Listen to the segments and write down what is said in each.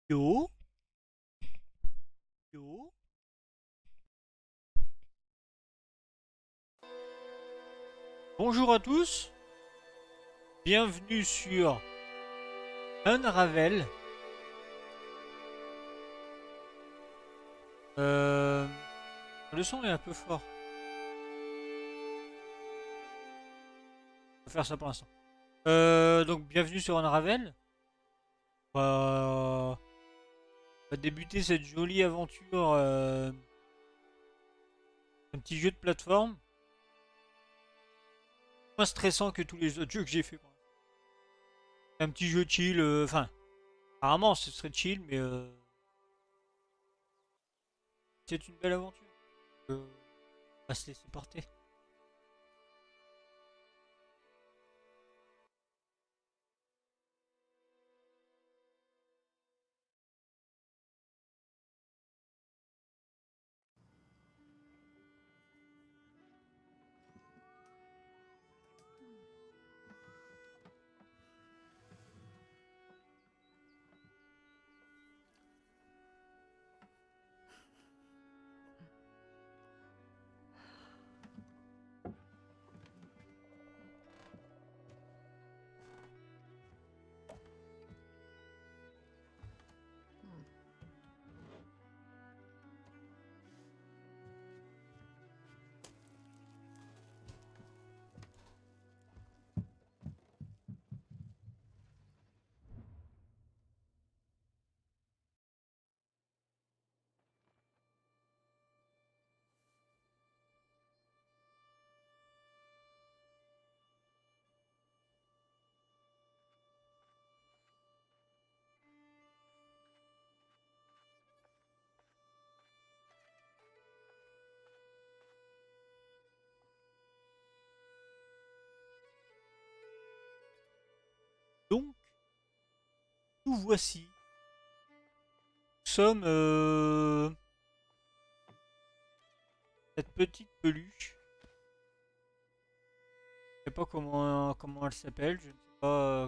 Yo, yo. Bonjour à tous, bienvenue sur Unravel. Euh, le son est un peu fort. On va faire ça pour l'instant. Donc bienvenue sur Unravel. On va débuter cette jolie aventure. Un petit jeu de plateforme. Moins stressant que tous les autres jeux que j'ai fait. Un petit jeu chill. Enfin, apparemment ce serait chill, mais c'est une belle aventure. On va se laisser porter. Donc, nous voici. Nous sommes cette petite peluche. Je sais pas comment elle s'appelle. Je ne sais pas.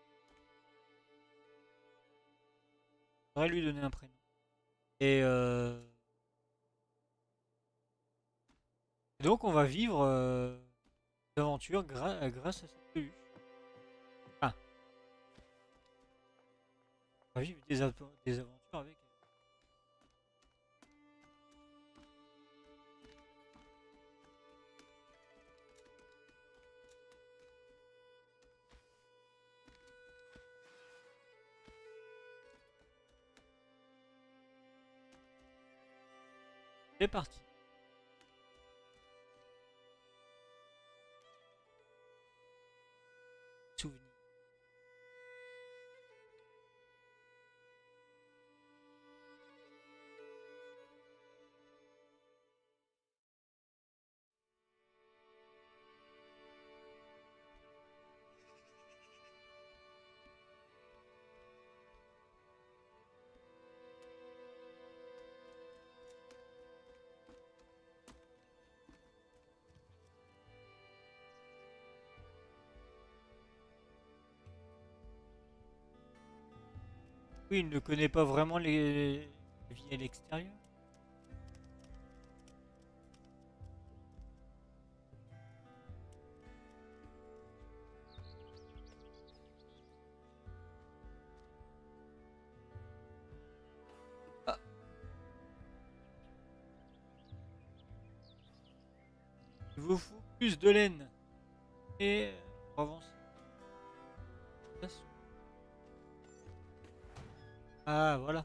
Je devrais lui donner un prénom. Et, et donc on va vivre des aventures grâce à cette peluche. Enfin, on va vivre des aventures avec elle. C'est parti. Souvenir. Oui, il ne connaît pas vraiment les vies à l'extérieur. Ah, il vous faut plus de laine. Et on avance. Ah, voilà.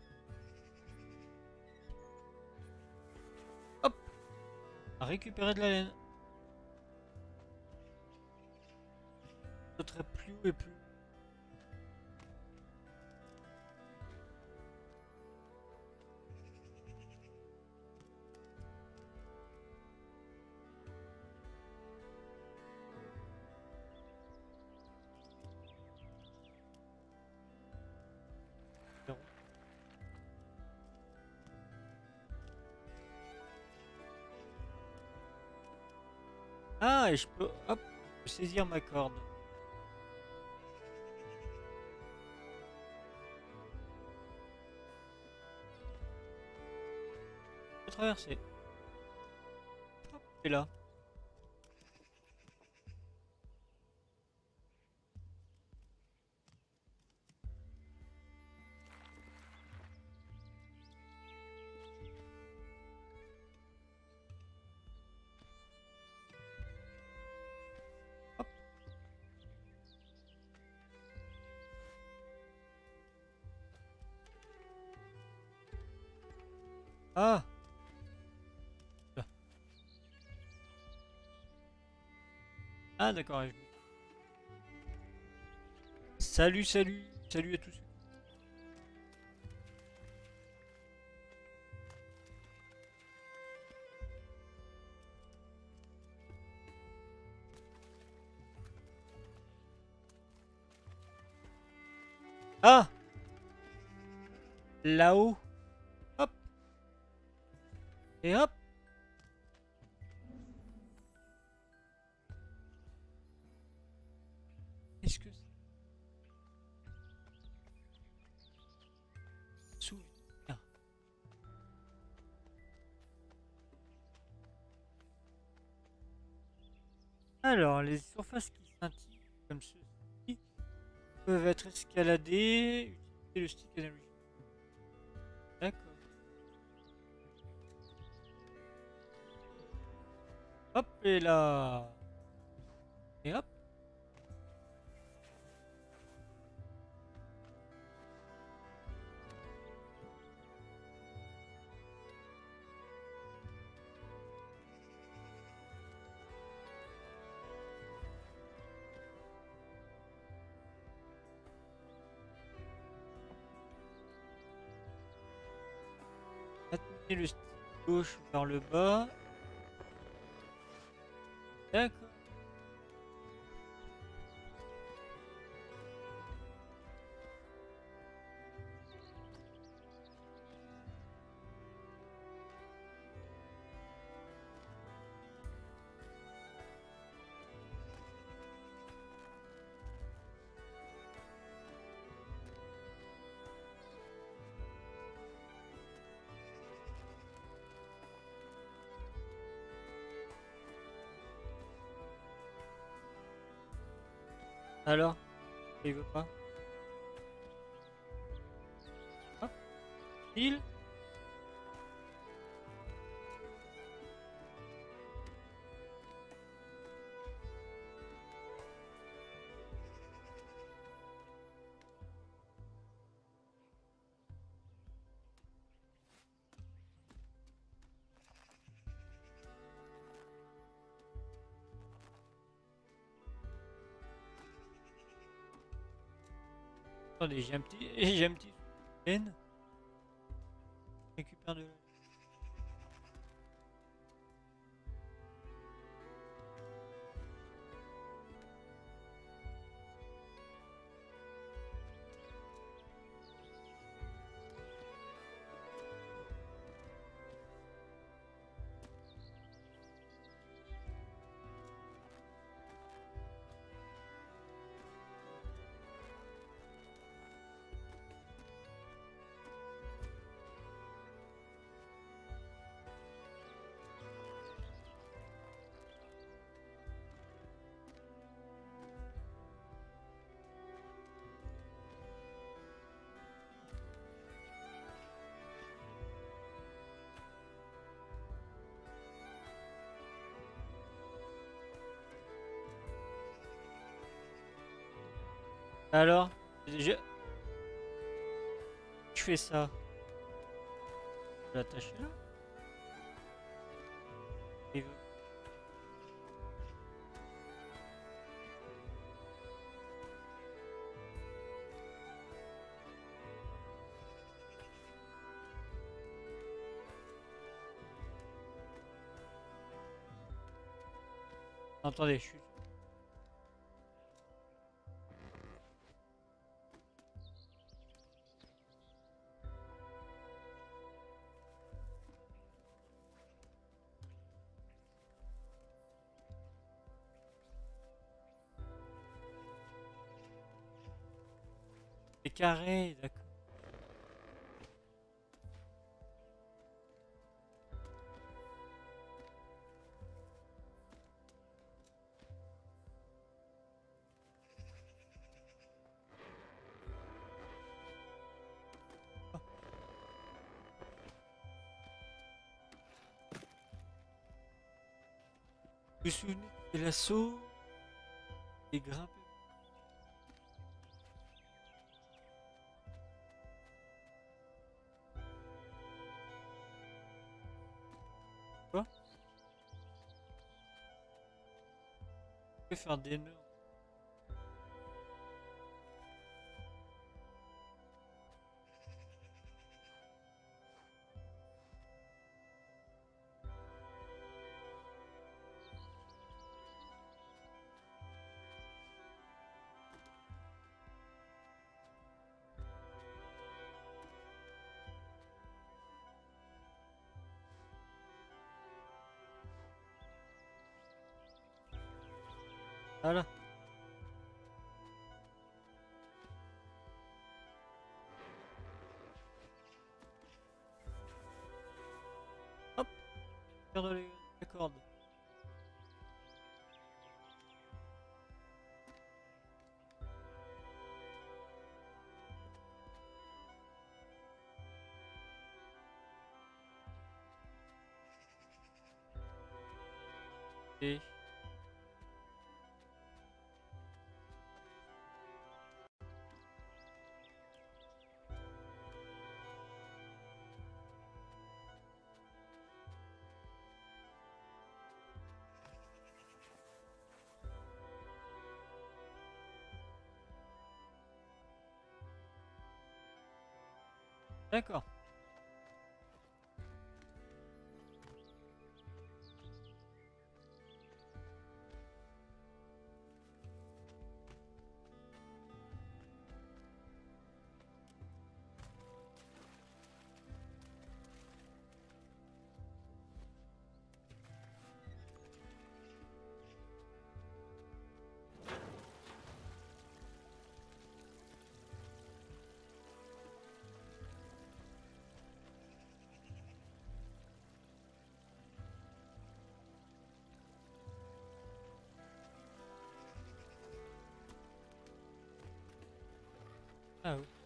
Hop, à récupérer de la laine. Je sauterai plus haut et plus. Ah, et je peux, hop, je peux saisir ma corde. traverser. Hop, et là. Hop. Ah. Là. Ah d'accord. Salut, salut, salut à tous. Ah, là-haut. Hop. Et hop. Qu'est-ce que c'est? Souvenir. Alors, les surfaces qui scintillent comme ceci peuvent être escaladées. Utilisez le stick energy. D'accord. Hop et là. Et hop. Maintenez le stick gauche vers le bas. D'accord. Alors, il veut pas. Hop. Il. Attendez, j'ai un petit. J'ai un petit. N. Récupère de la. Alors, je fais ça. Je vais l'attacher là. Il veut- Attendez, je suis. C'est carré, d'accord. vous souvenez de l'assaut et grimper. Quoi? Je peux faire des nœuds. Voilà. Hop, perdre les cordes. Et d'accord. Ah oui.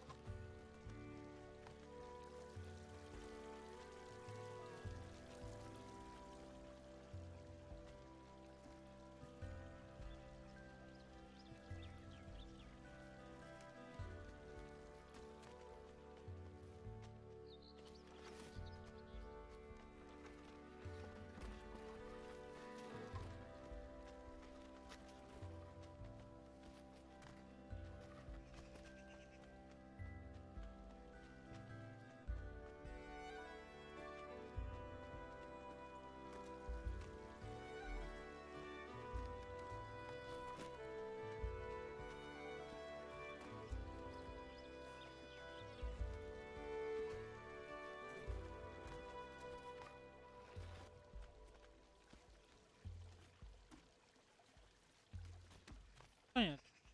Rien.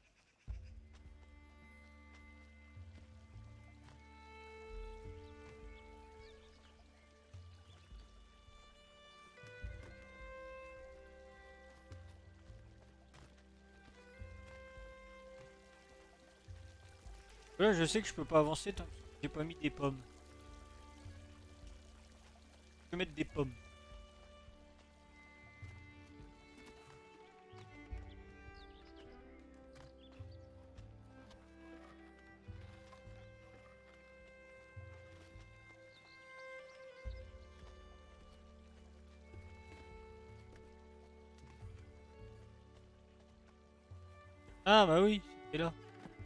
Là, je sais que je peux pas avancer tant que j'ai pas mis des pommes. Je peux mettre des pommes. Ah bah oui, c'était là.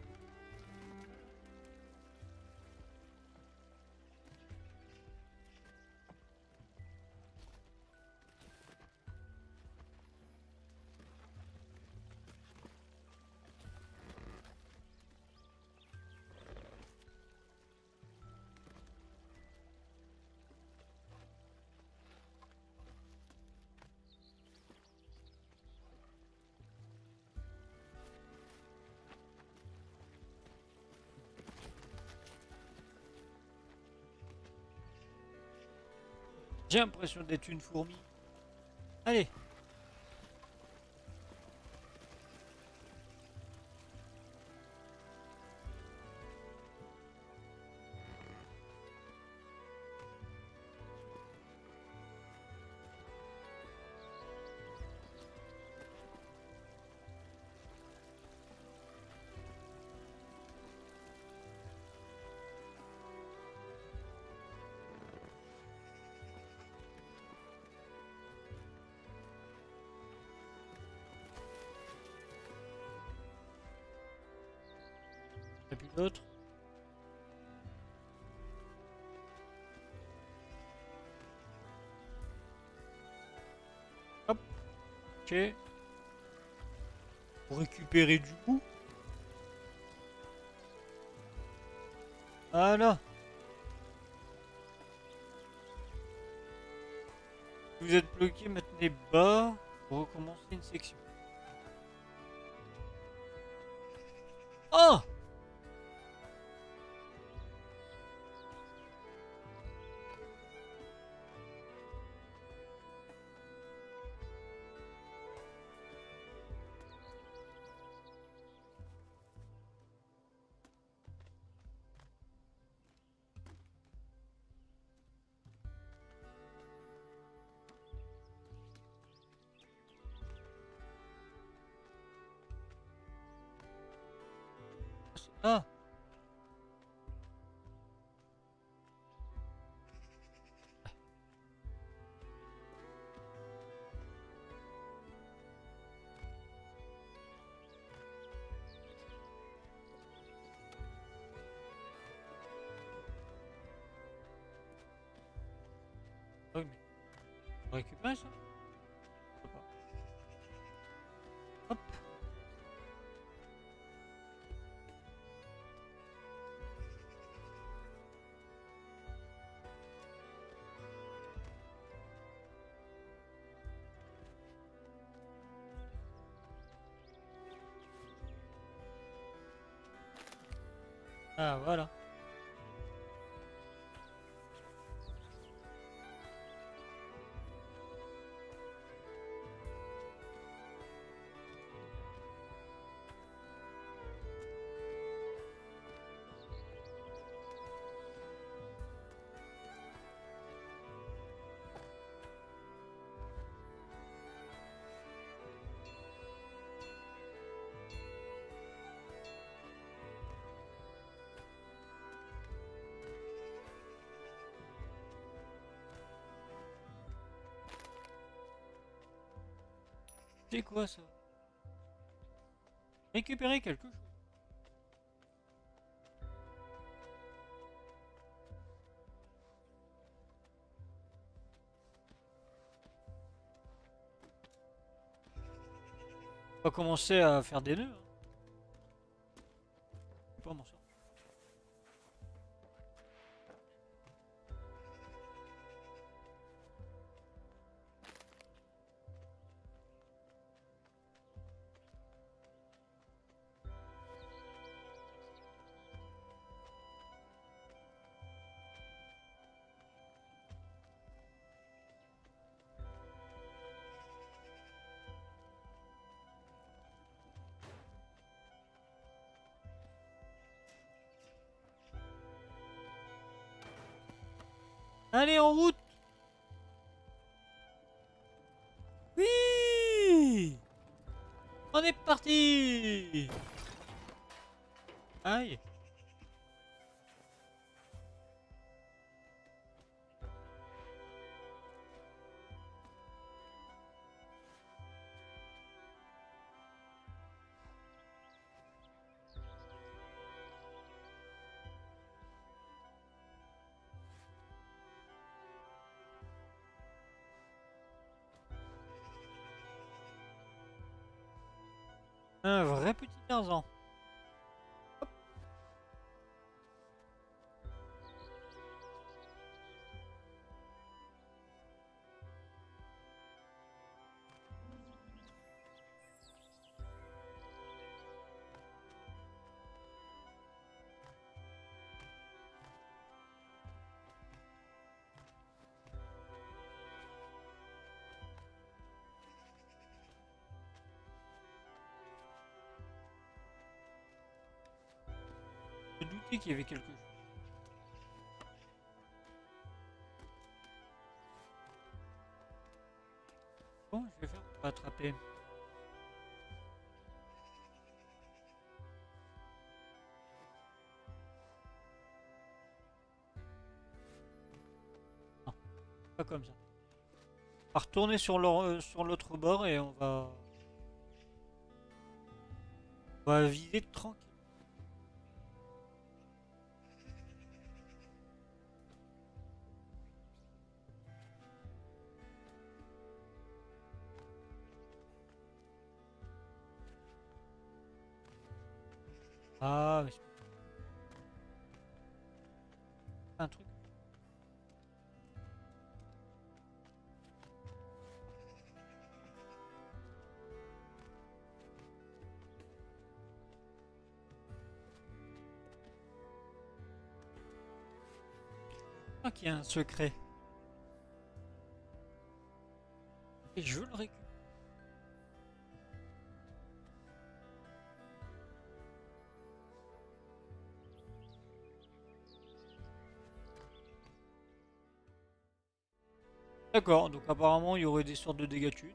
J'ai l'impression d'être une fourmi. Allez. plus d'autres. Hop. Ok. Pour récupérer du coup. Voilà. Vous êtes bloqué, maintenez bas pour recommencer une section. Oh! Ah! Oh, mais on récupère ça? Je sais pas. Hop. Ah, voilà. C'est quoi ça? Récupérer quelque chose. On va commencer à faire des nœuds. Hein. Je sais pas m'en sortir. Allez, en route! Oui! On est parti! Aïe! Un vrai petit Tarzan. Je me doutais qu'il y avait quelque chose. Bon, je vais faire pour attraper. Non, pas comme ça. On va retourner sur l'autre bord et on va viser tranquille. Ah, mais c'est pas un truc. Ah, qu'il y a un secret. Et je le récupère. D'accord, donc apparemment il y aurait des sortes de dégâts de chute.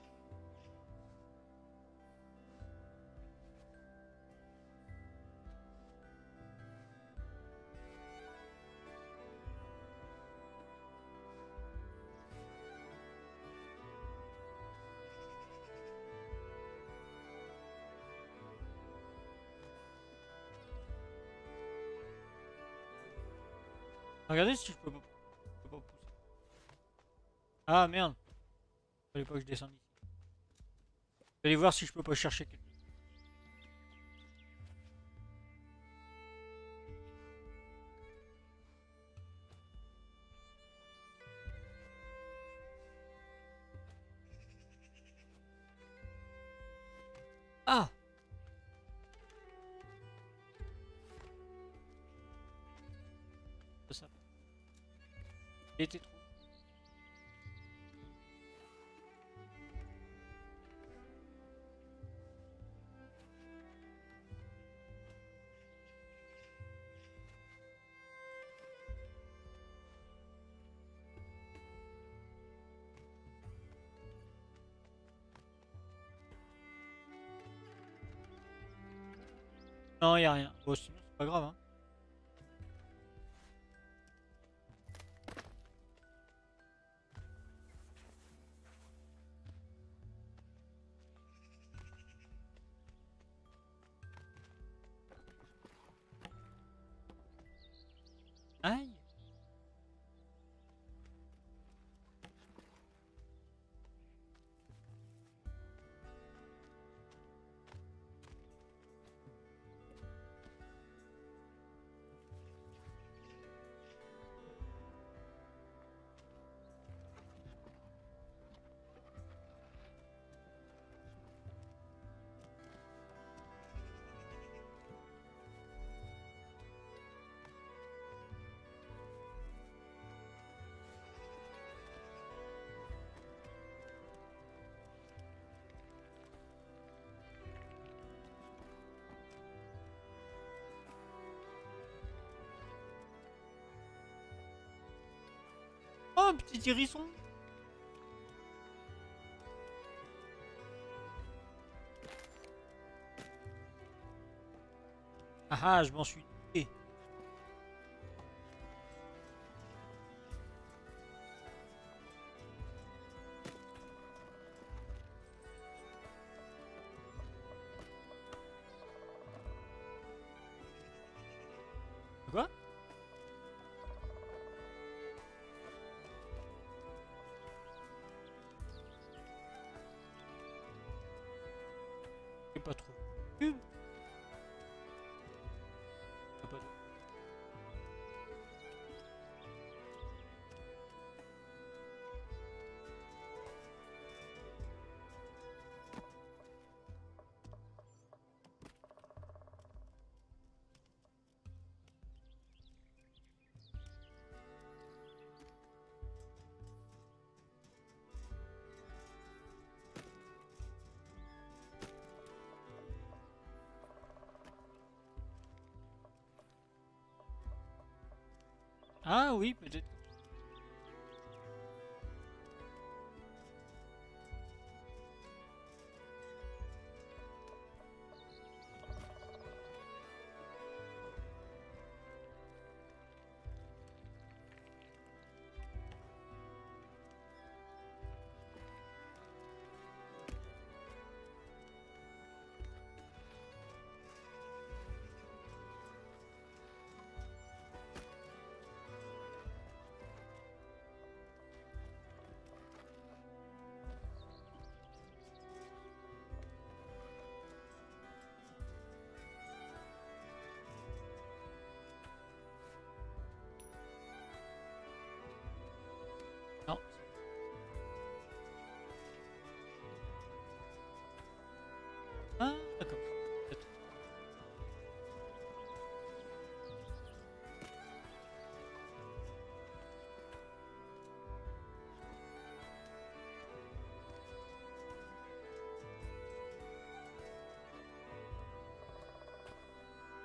Regardez si je peux pas pousser. Ah merde, fallait pas que je descende ici. Je vais aller voir si je peux pas chercher quelque chose. Ah, ça. Il était trop. Non, y a rien. Bon, sinon c'est pas grave, hein. Aïe. Oh, un petit hérisson. Ah ah, je m'en suis douté. Quoi? C'est pas trop. Pas trop. Ah oui, peut-être.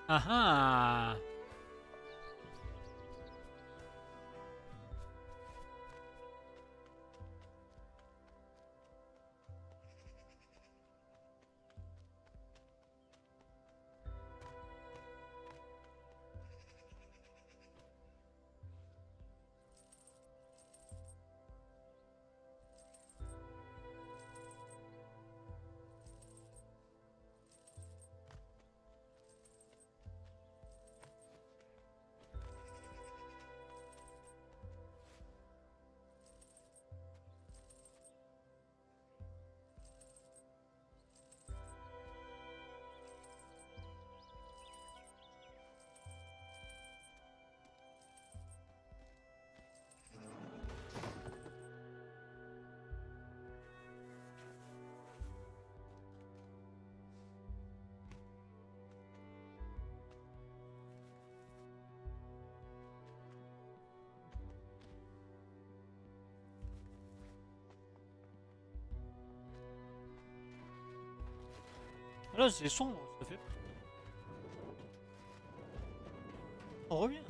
Ah ah. Là, c'est sombre, ça fait. On revient.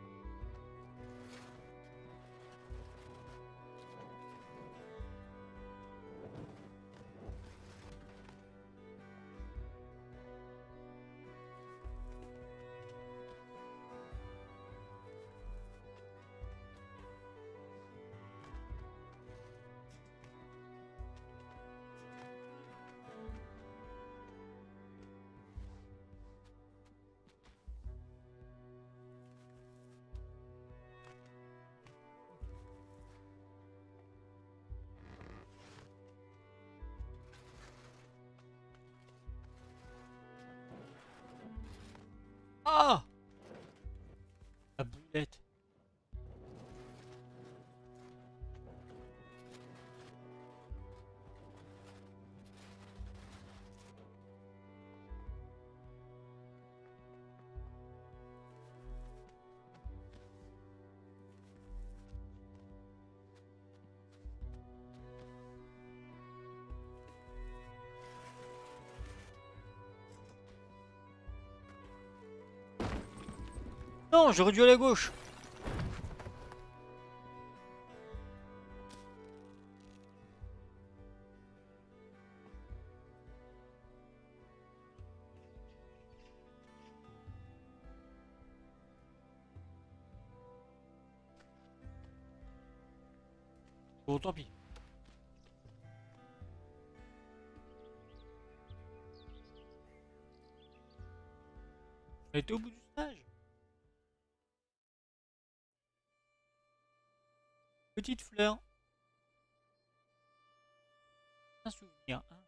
Ah! La boulette. Non, j'aurais dû aller à gauche. Bon, tant pis. On était au bout du stage. Petite fleur. Un souvenir. Hein.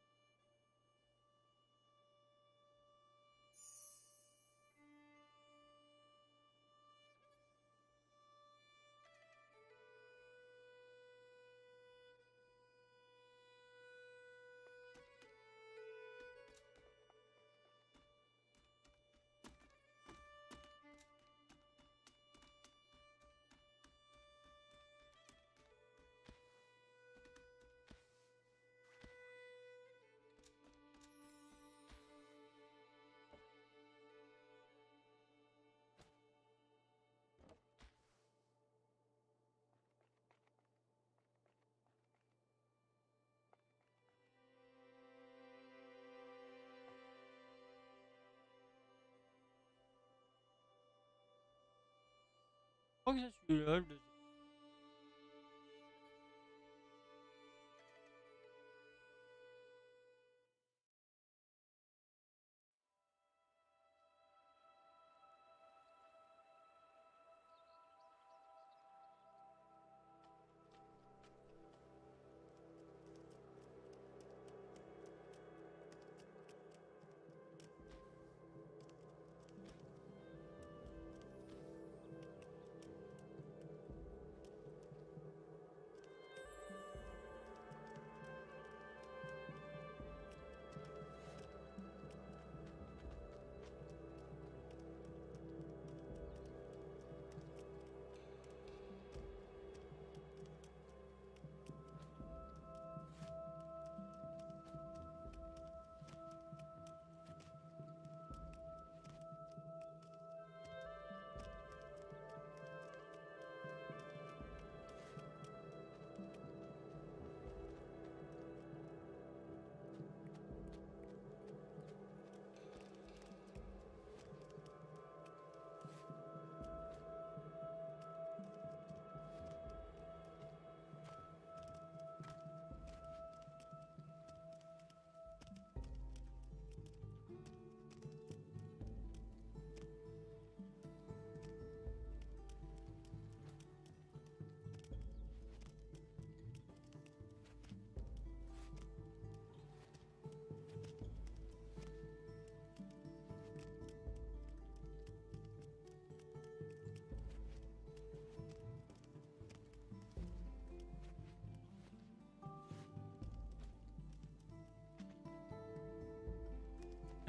Je crois que c'est celui-là, le deuxième.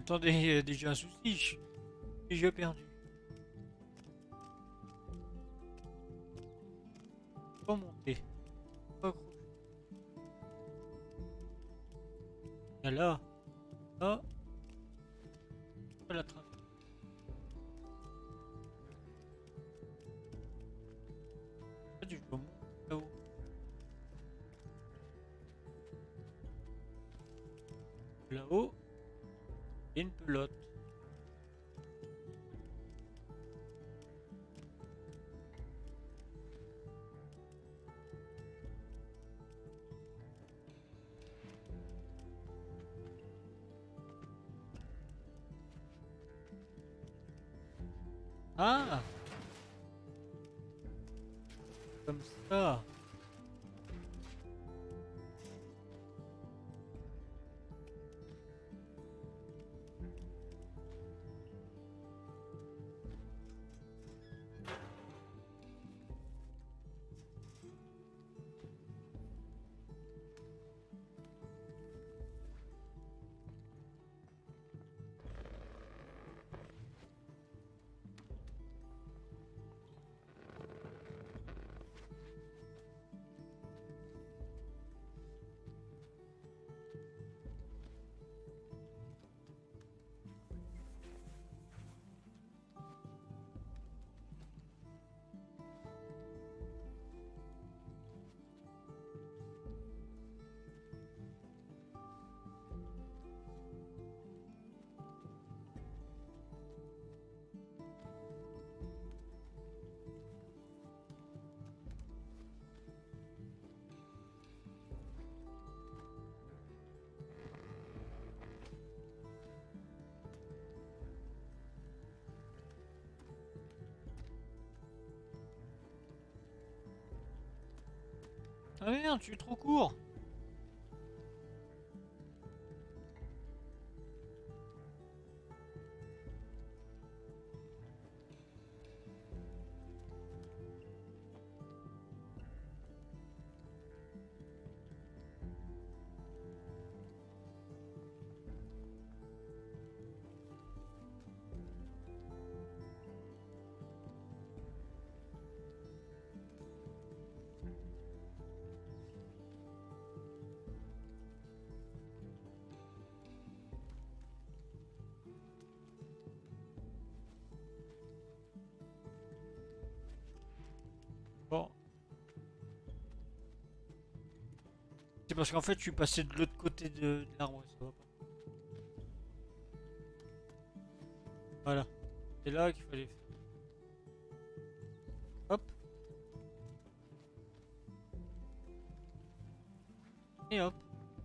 Attendez, il y a déjà un souci. Je suis déjà perdu. Pas monter. Pas accrocher. Ah, là. Là. Pas la traverser. En fait, je dois monter là-haut. Là-haut. Il y a une pelote. Ah! Comme ça. Ah merde, je suis trop court. Bon. C'est parce qu'en fait, je suis passé de l'autre côté de l'arbre. Ça va pas. Voilà. C'est là qu'il fallait faire. Hop. Et hop.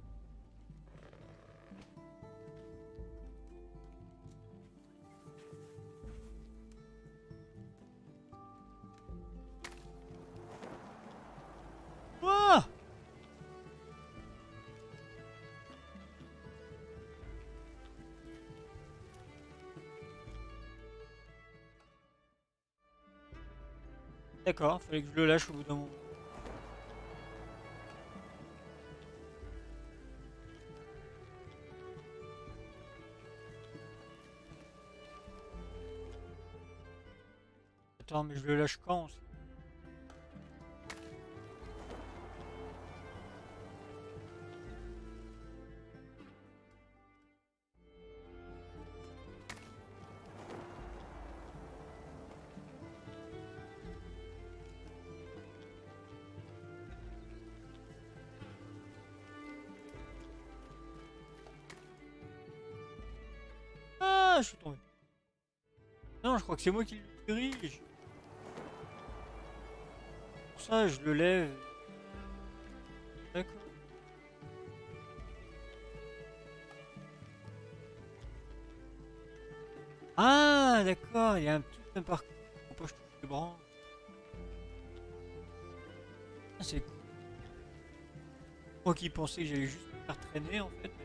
Ouah! D'accord, fallait que je le lâche au bout d'un moment. Attends, mais je le lâche quand? Ah, je suis tombé. Non, je crois que c'est moi qui le dirige. Pour ça, je le lève. D'accord. Ah, d'accord, il y a un petit un parcours. Faut pas que je touche les branches. Ah, c'est cool. Moi qui pensais que j'allais juste me faire traîner en fait.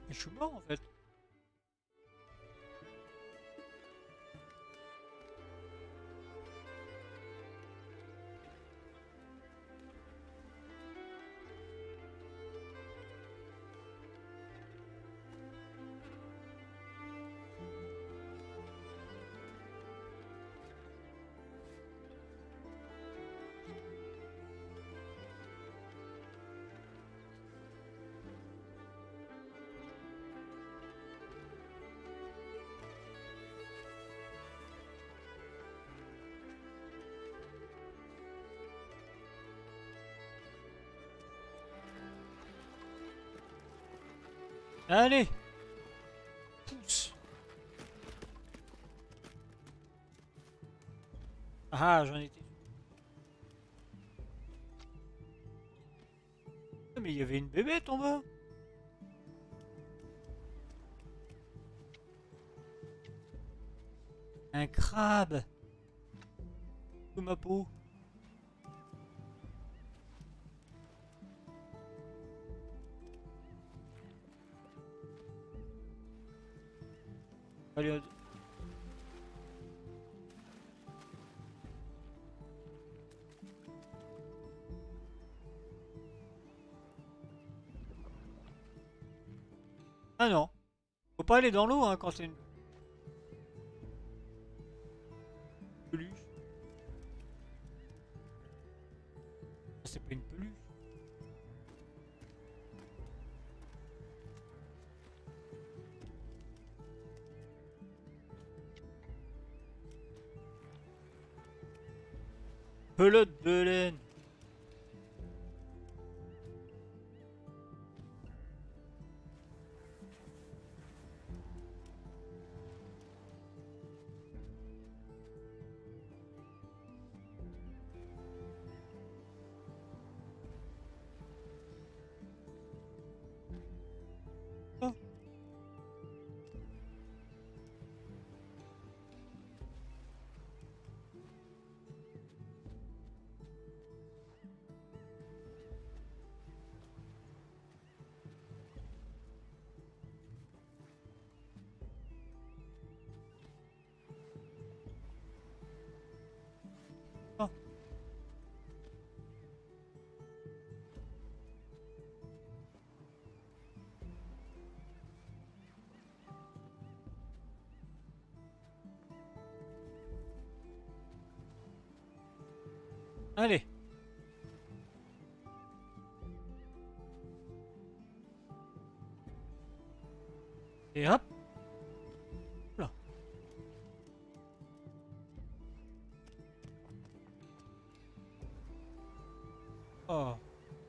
Et je suis mort en fait. Allez, pousse. Ah, j'en étais. Ah, mais il y avait une bébête en bas. Un crabe. Sous ma peau. Allez, ah non. Faut pas aller dans l'eau hein, quand c'est une peluche. C'est pas une peluche. Pelote de laine. Oh. Oh. Allez. Et hop. Là. Oh.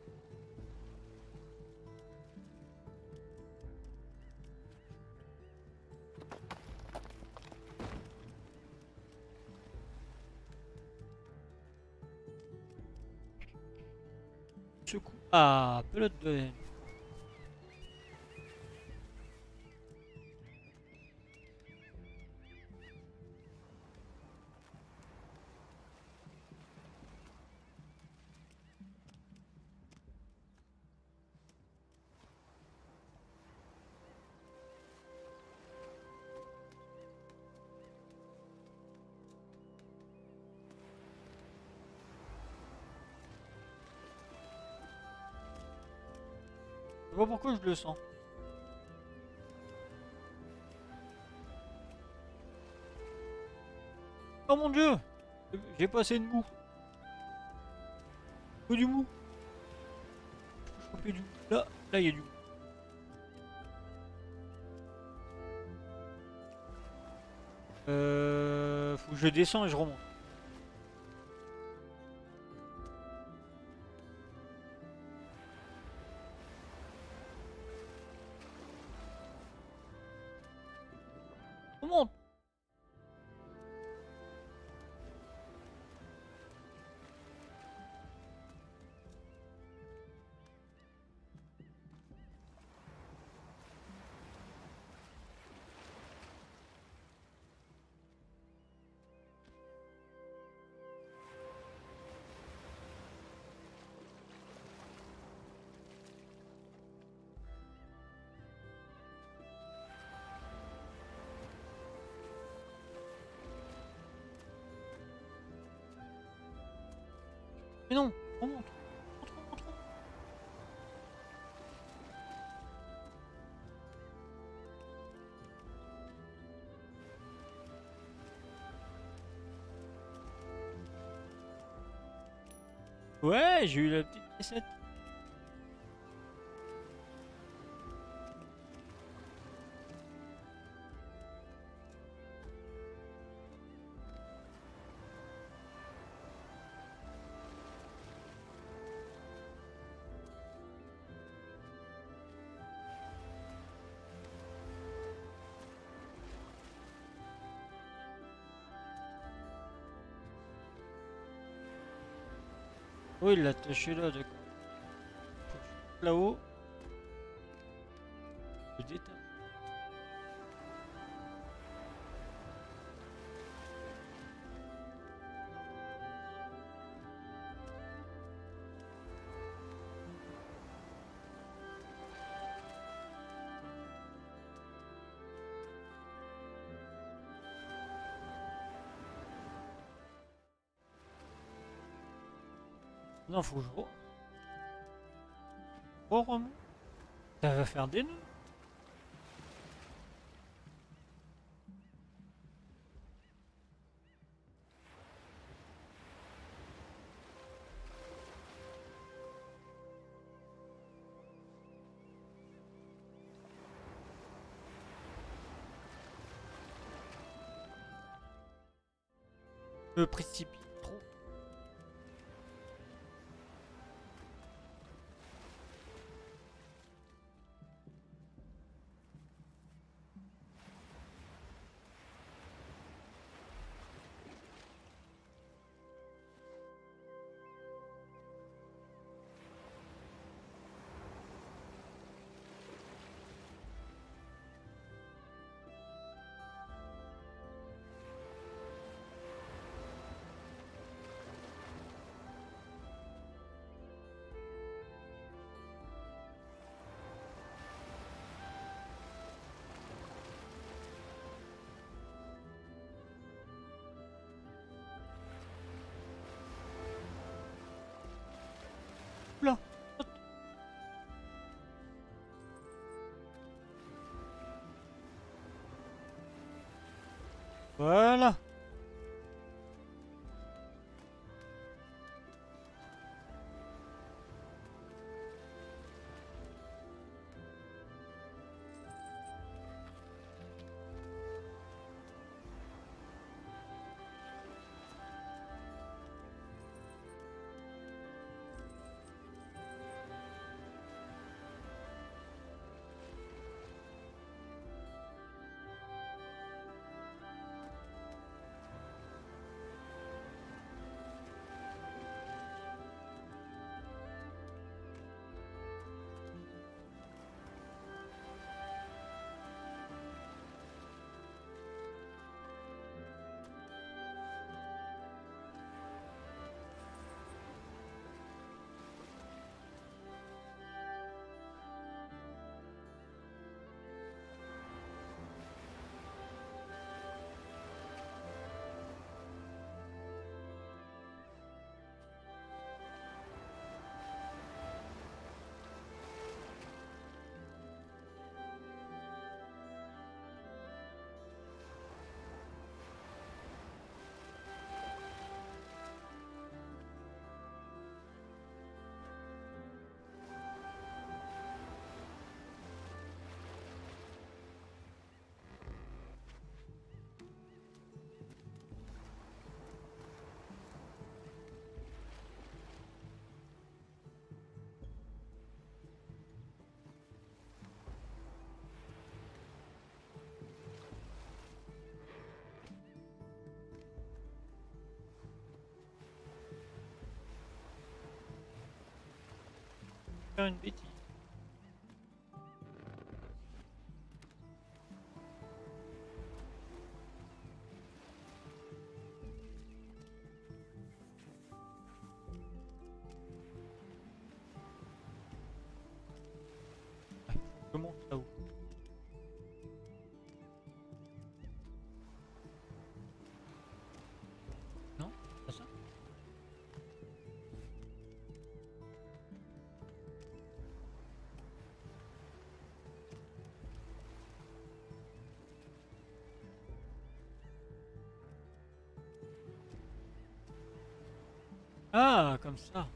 Secoue. Ah, pelote de laine. Je sais pas pourquoi je le sens. Oh mon dieu. J'ai pas assez de mou. Faut du mou. Je peux choper du mou. Là il y a du mou. Faut que je descends et je remonte. Remonte. Mais non, remonte, remonte, remonte, remonte. Ouais, j'ai eu la petite cassette. Oui, il l'a attaché là, d'accord. Là-haut, je détache. Non, faut que je remonte. Ça va faire des nœuds. Je me précipite trop. Oula. Voilà. Faire une bêtise. Je monte là-haut. Non, pas ça. Ah, comme ça.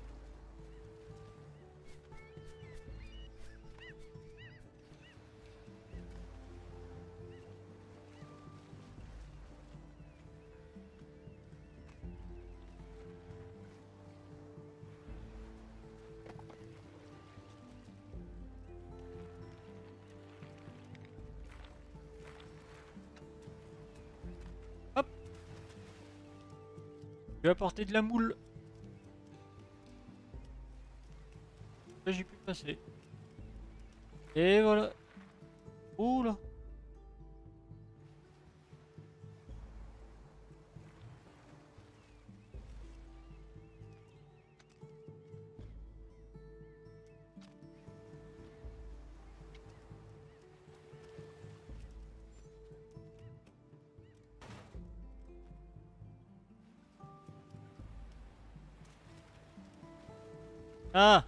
Hop, je vais apporter de la moule. Là, j'ai pu passer. Et voilà. Oula. Ah.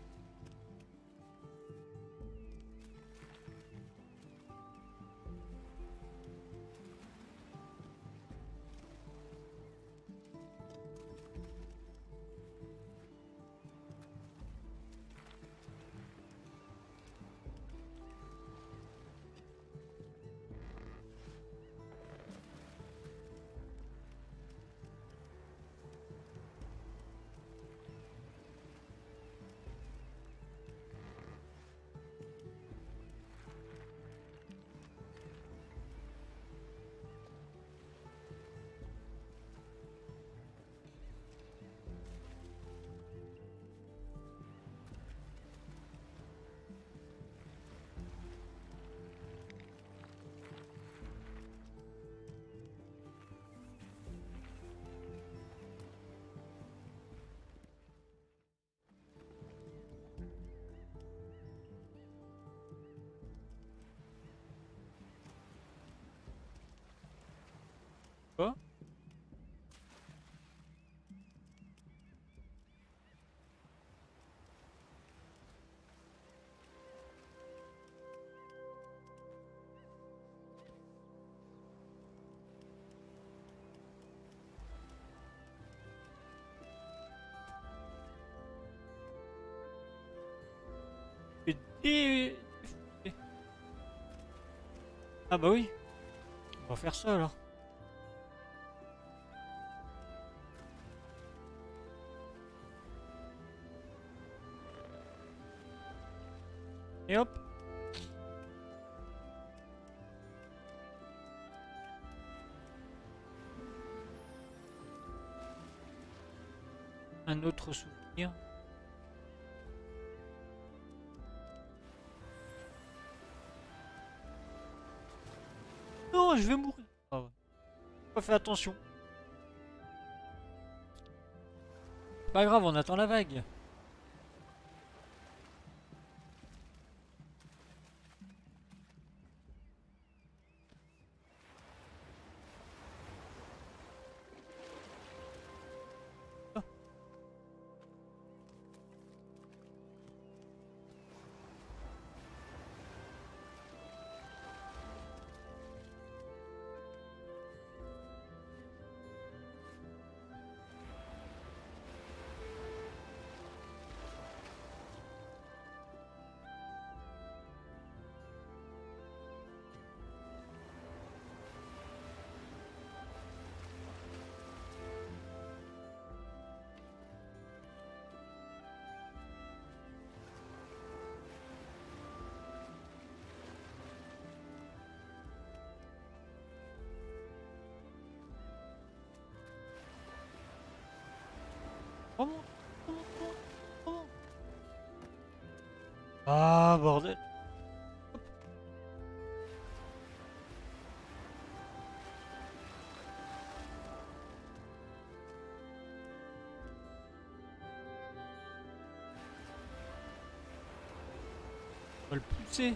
Quoi? Et dé- Ah bah oui. On va faire ça alors. Et hop. Un autre souvenir. Non, je vais mourir. Ah ouais. Pas fait attention. Pas grave, on attend la vague. Ah. Remonte, remonte, remonte, remonte. Ah bordel. On va le pousser.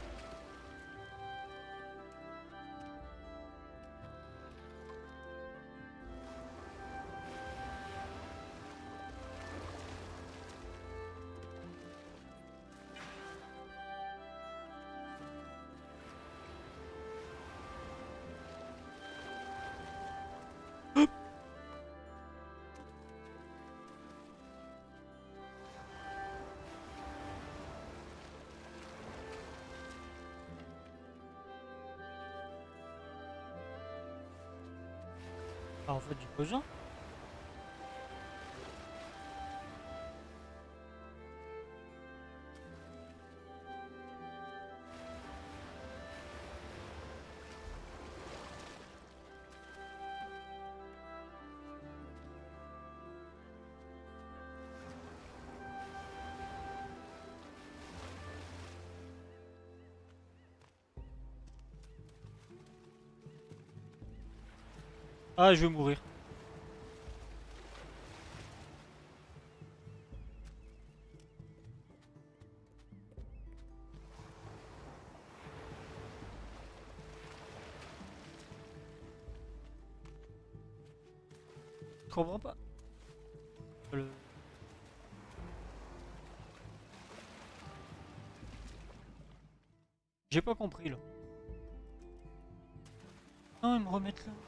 Ah, en fait, j'ai pas besoin. Ah, je vais mourir. Je comprends pas. Le- J'ai pas compris là. Non, ils me remettent là.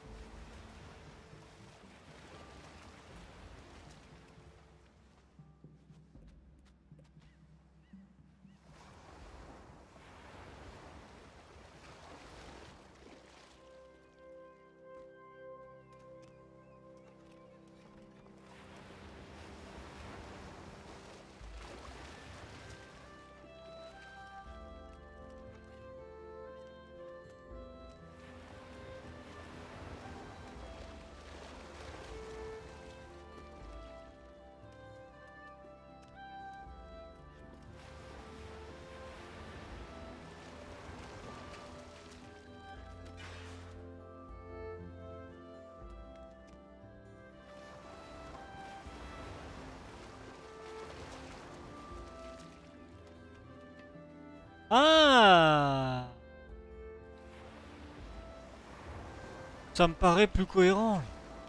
Ah, ça me paraît plus cohérent.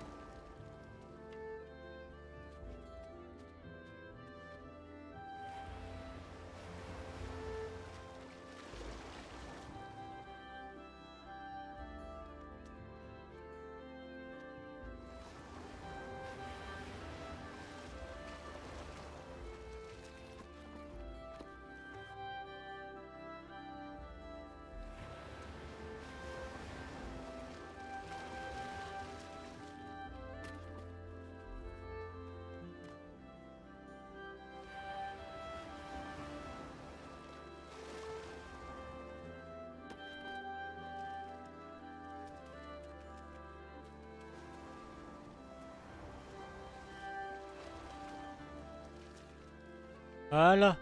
Voilà.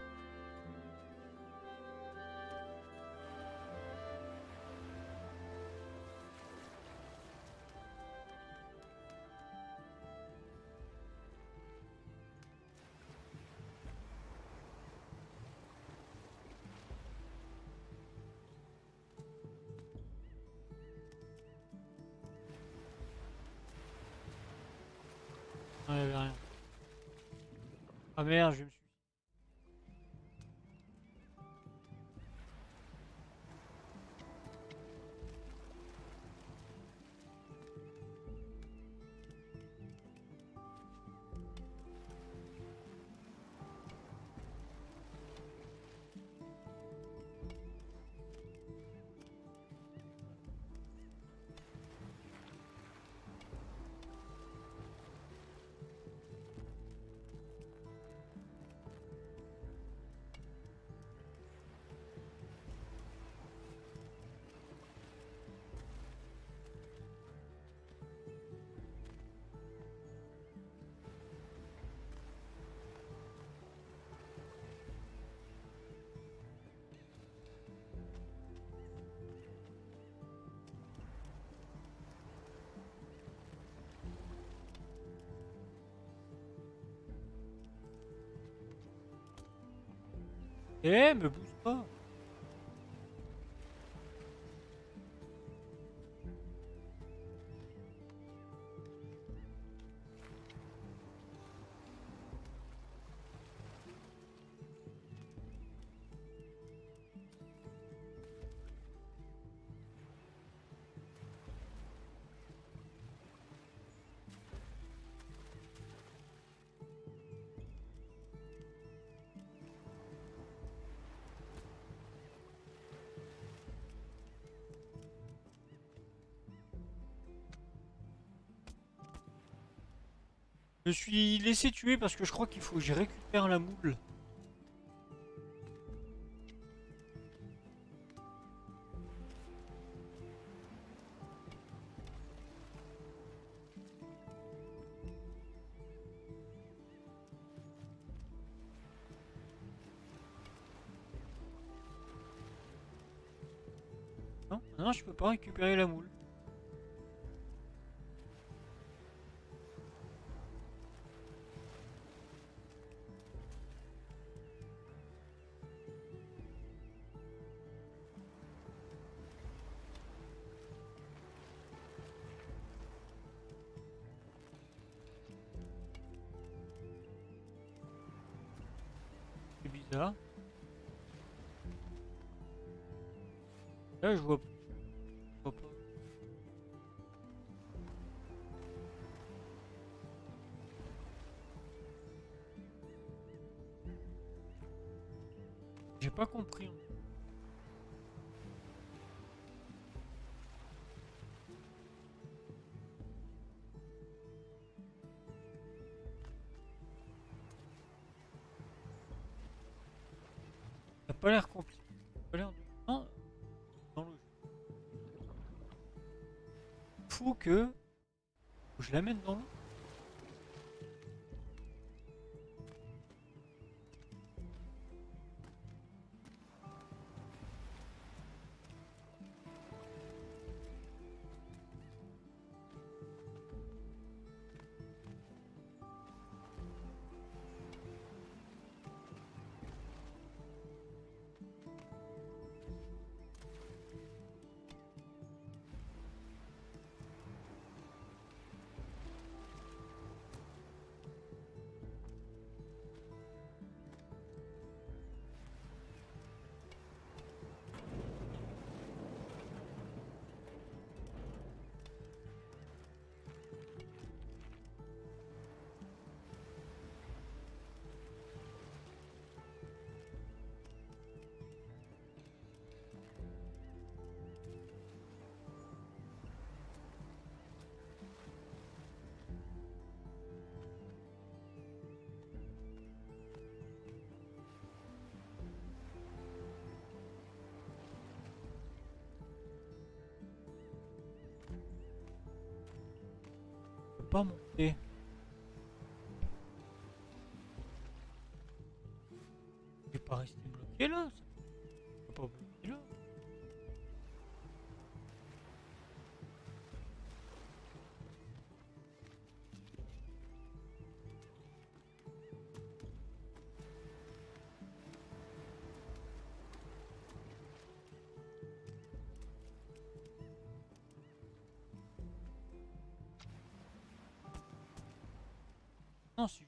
Non, il y avait rien. Ah merde, je me suis. Eh, me bouge pas. Je me suis laissé tuer parce que je crois qu'il faut que je récupère la moule. Non, non, je peux pas récupérer la moule. C'est bizarre. Là, je vois pas. J'ai pas compris. Ça a pas l'air compliqué. Ça a pas l'air de... Non, dans le... Faut que je l'amène dans l'eau. Je peux pas monter. Je vais pas rester bloqué là. Je peux pas bloquer là. Non, si.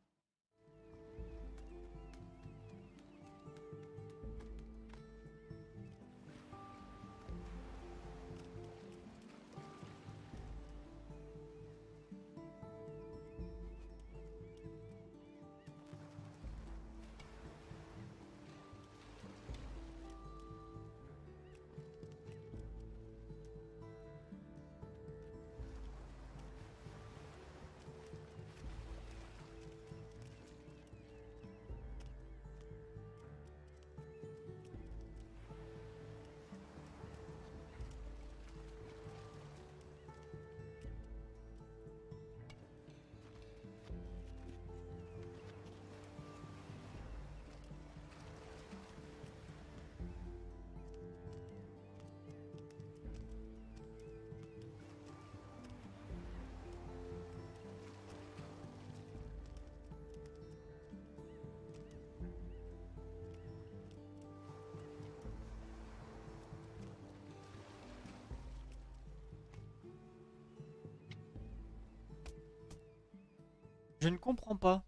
Je ne comprends pas.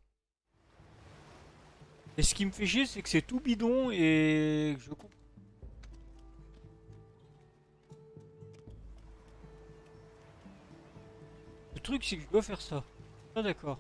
Et ce qui me fait chier, c'est que c'est tout bidon et je comprends. Le truc, c'est que je dois faire ça. Ah, d'accord.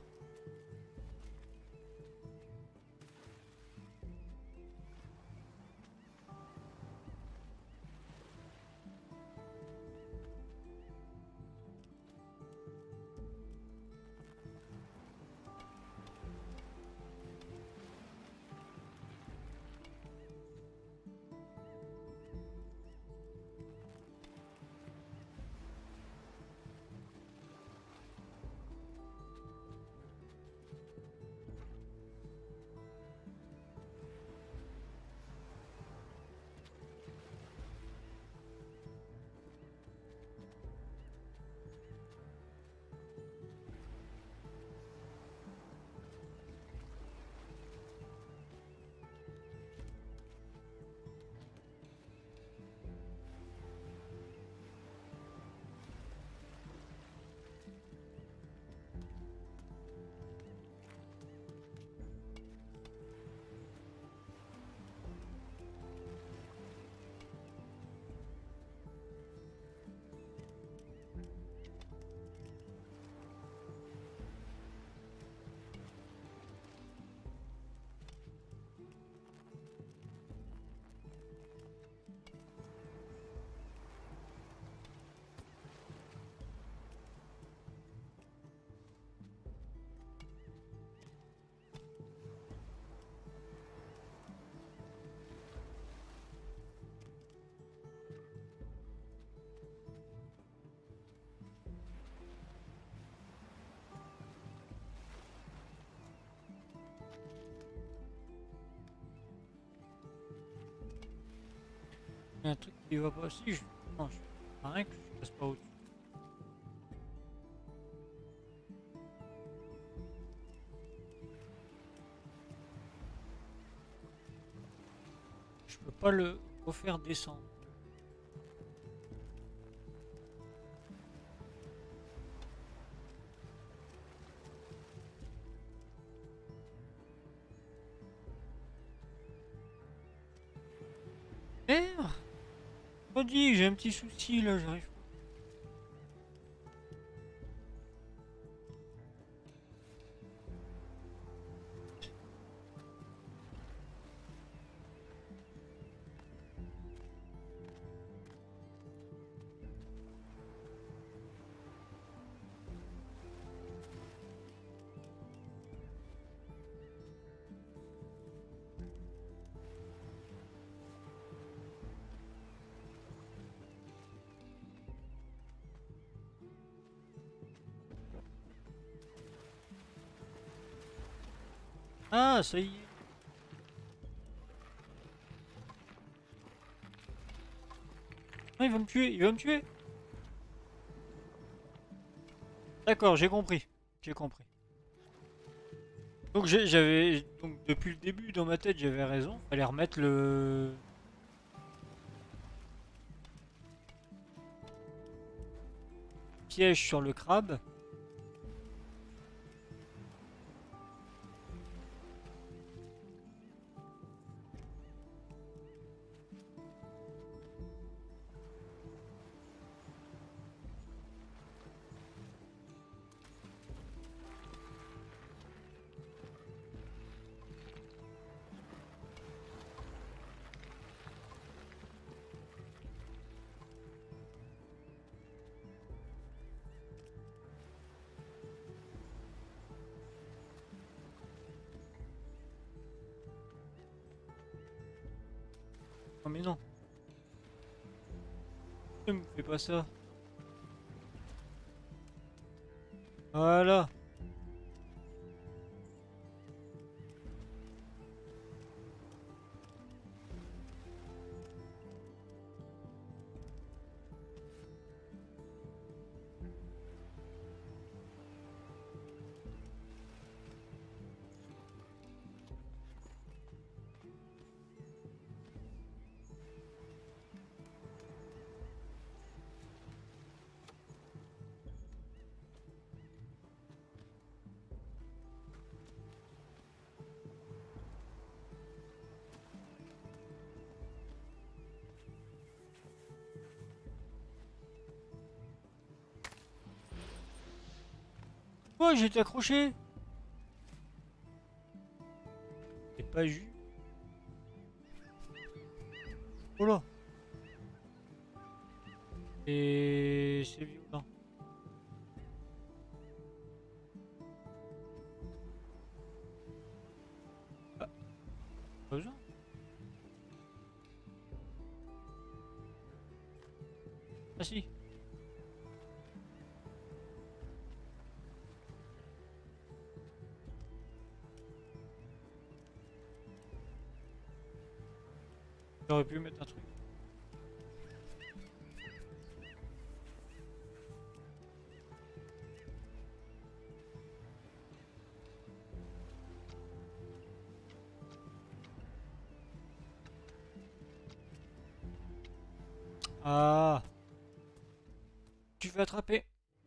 Il y a un truc qui va pas aussi. Non, je... rien que je passe pas au-dessus. Je peux pas le refaire descendre. Merde! On dit, j'ai un petit souci là, j'arrive. Ah, ça y est. Ah, il va me tuer, il va me tuer. D'accord, j'ai compris. J'ai compris. Donc j'avais donc depuis le début dans ma tête j'avais raison. Fallait remettre le piège sur le crabe. Oh mais non. Ne me fais pas ça. Voilà. Oh, j'ai été accroché. C'est pas juste. Oh là. Et c'est violent. Ah, pas besoin. Ah si. J'aurais pu mettre un truc. Ah. Tu veux attraper.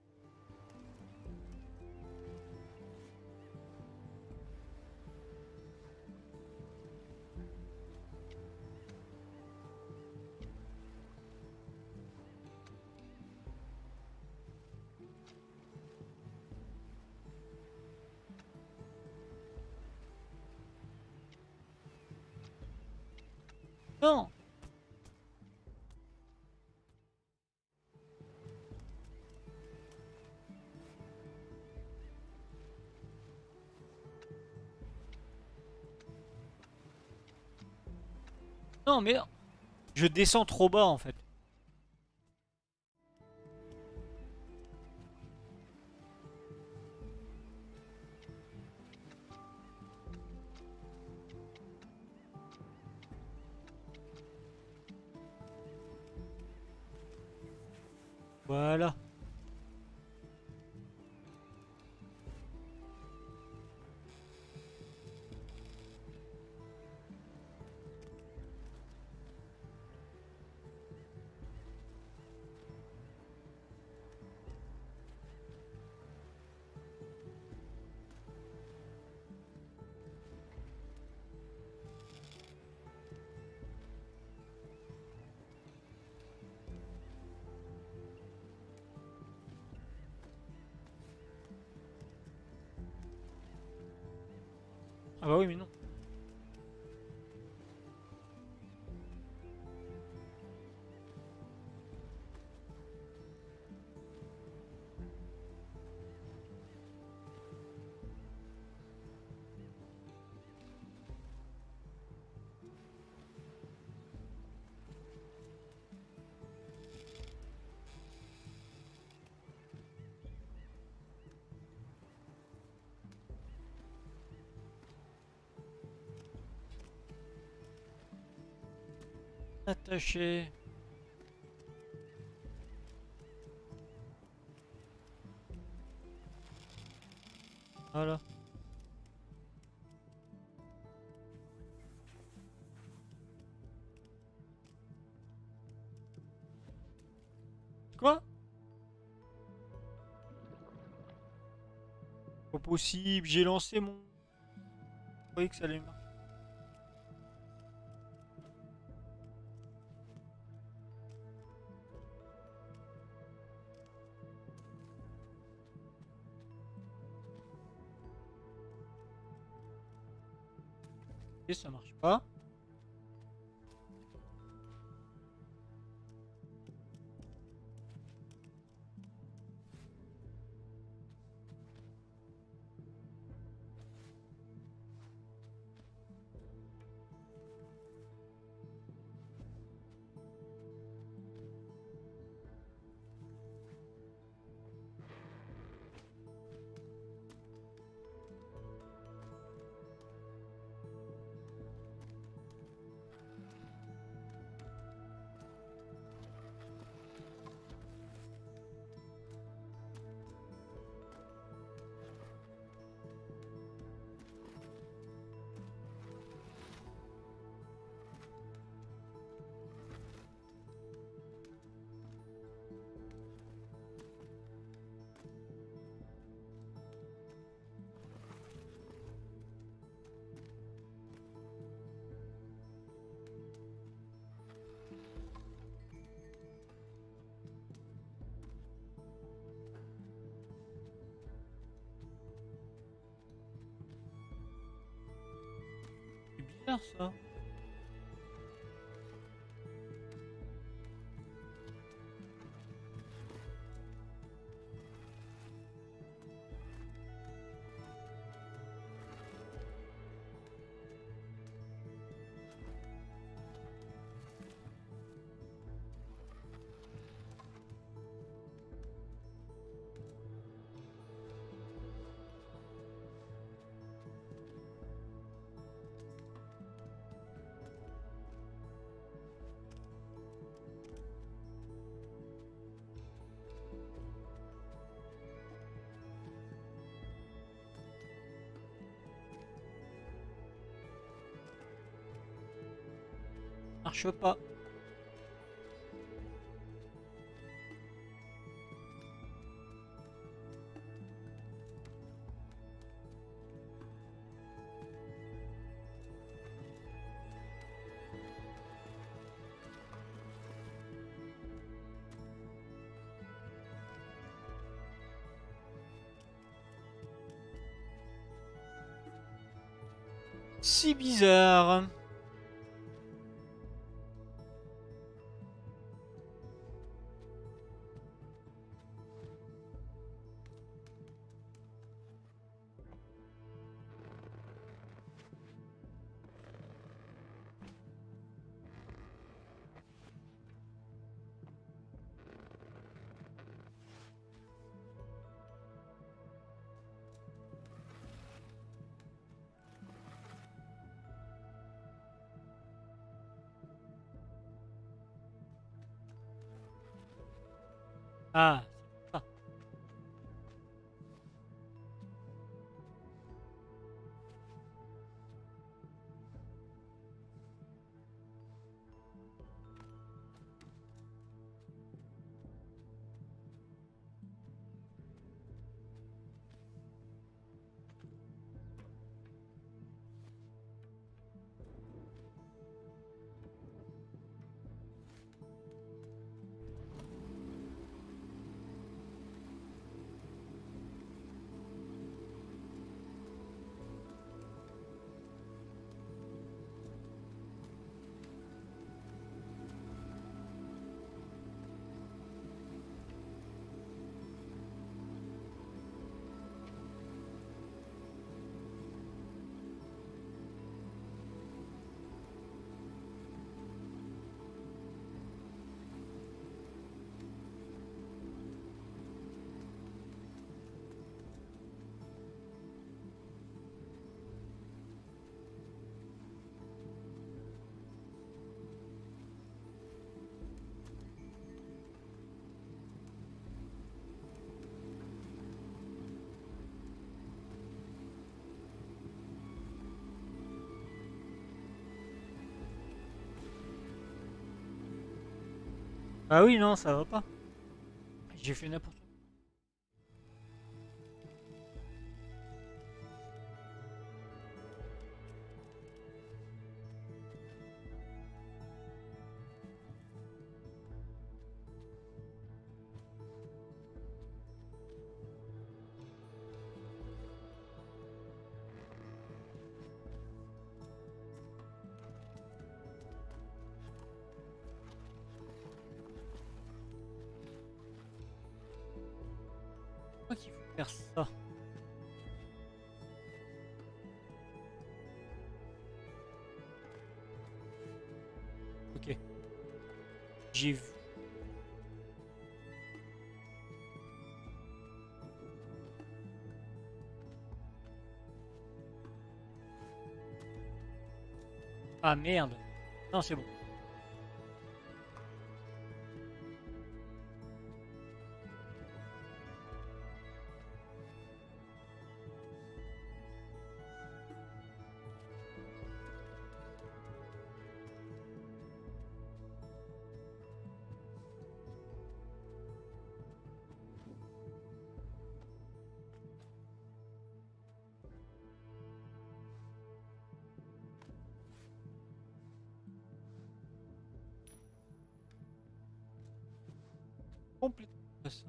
Non. Non mais je descends trop bas en fait. Voilà. Ah bah oui, mais non. Attaché. Voilà. Quoi? Pas possible, j'ai lancé mon... Je croyais que ça allait marcher. Et ça marche pas. C'est bizarre ça. Marche pas. Si bizarre. Ah, c'est pour ça. Ah oui, non, ça va pas. J'ai fait n'importe quoi. Pourquoi qu'il faut faire ça? Ok, j'ai vu. Ah merde. Non, c'est bon. Complètement pas ça.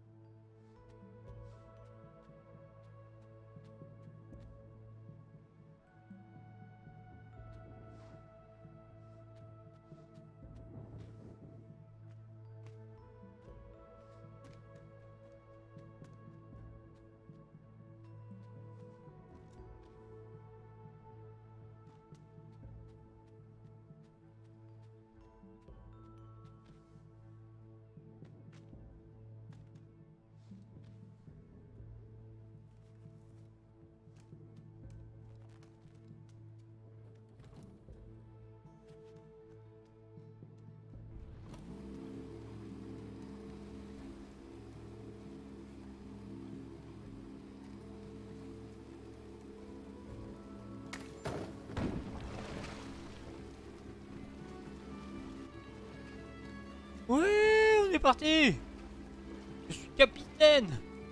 Oui, on est parti. Je suis capitaine.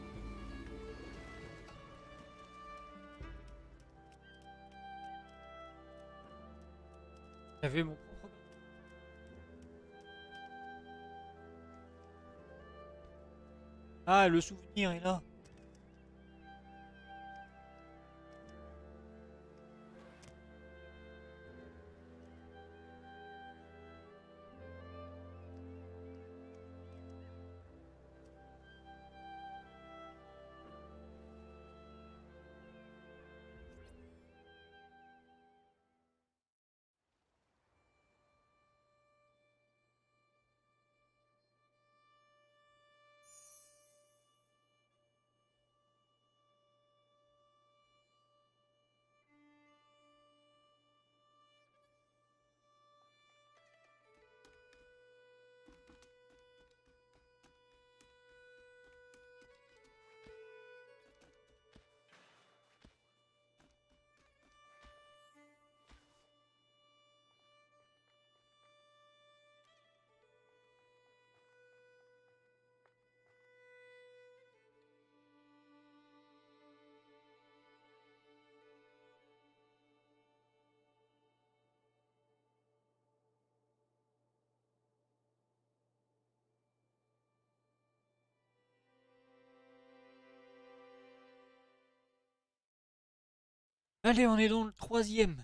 J'avais mon propre bateau. Ah, le souvenir est là. Allez, on est dans le troisième.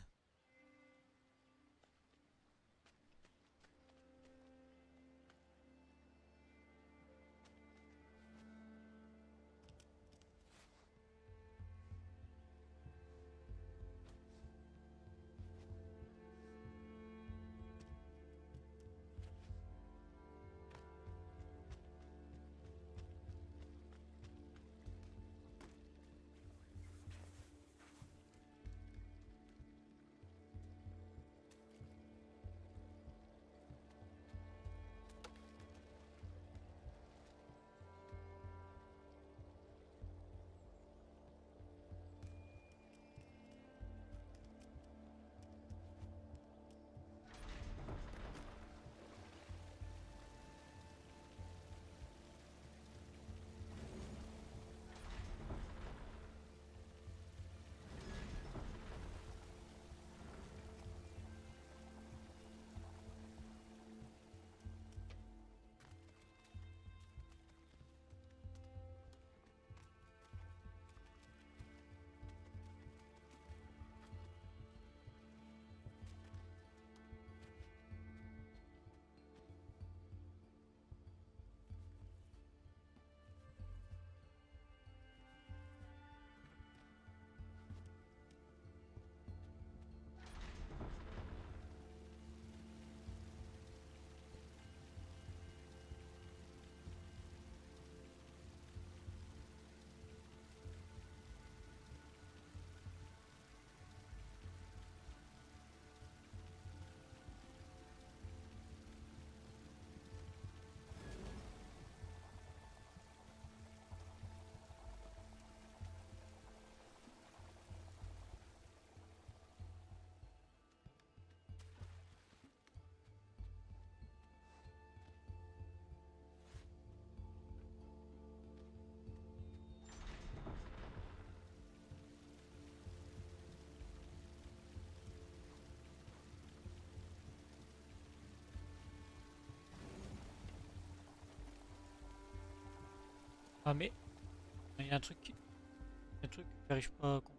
Ah mais il y a un truc qui... un truc que j'arrive pas à comprendre.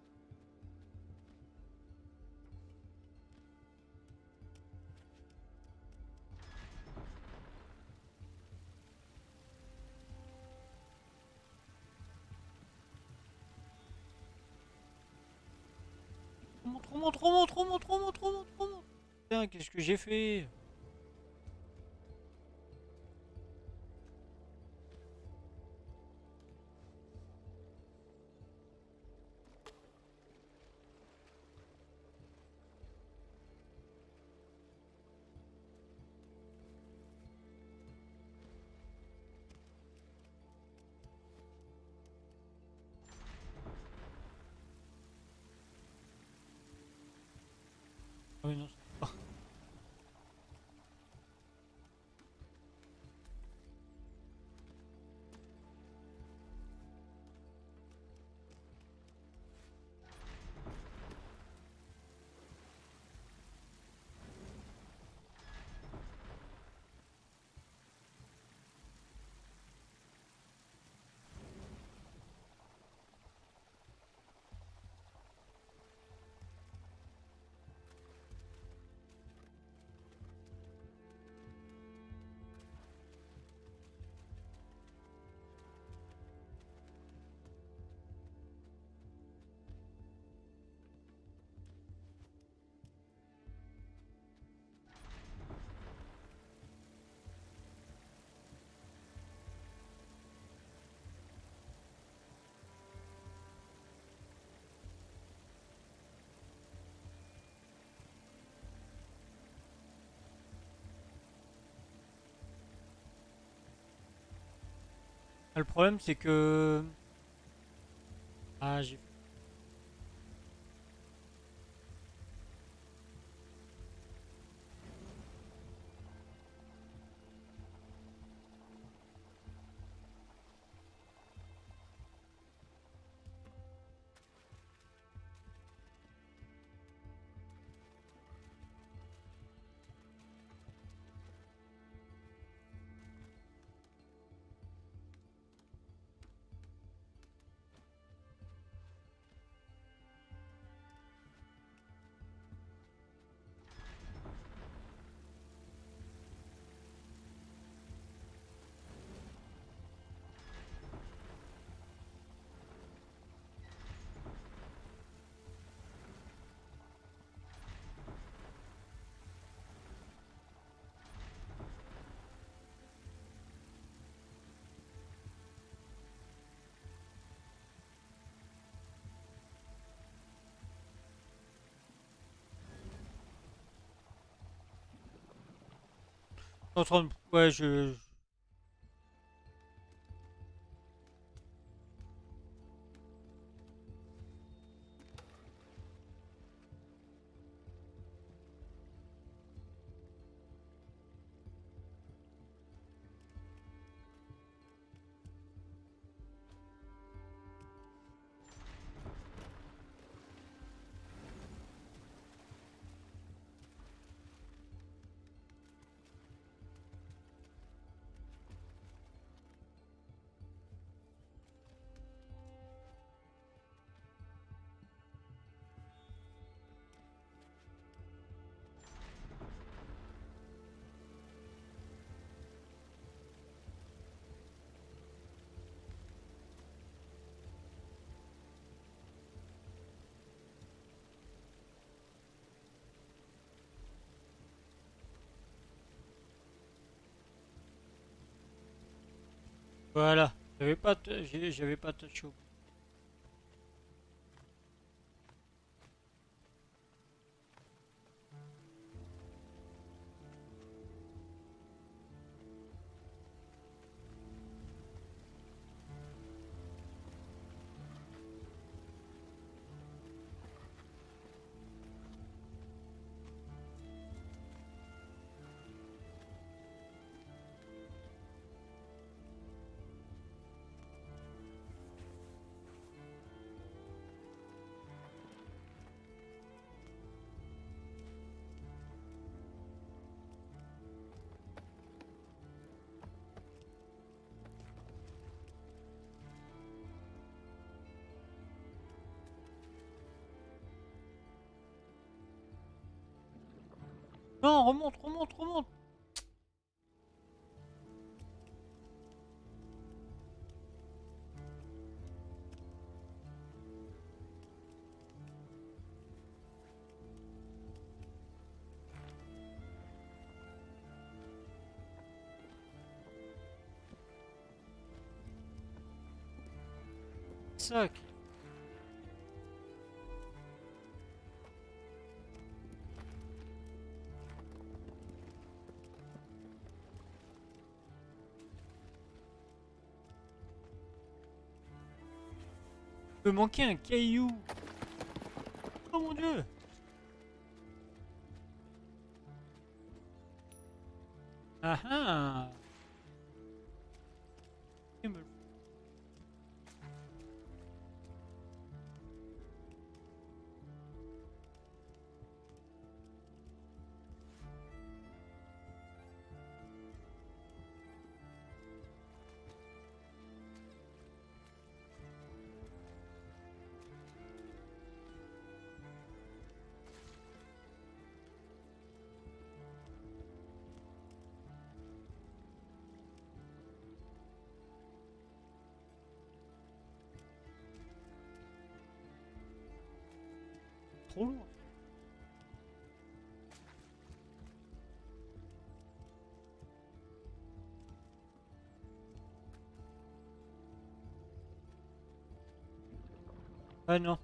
Remonte, remonte, remonte, remonte, remonte, remonte, remonte. Putain, qu'est-ce que j'ai fait? Ah oui, non, c'est pas. Ah, le problème c'est que... Ah, j'ai... En train de... Ouais, je... Voilà. J'avais pas touché au... Non, remonte, remonte, remonte. Sac. Il me manquait un caillou. Oh mon dieu. Ah ah. Il me- Trop lourd. Ah non.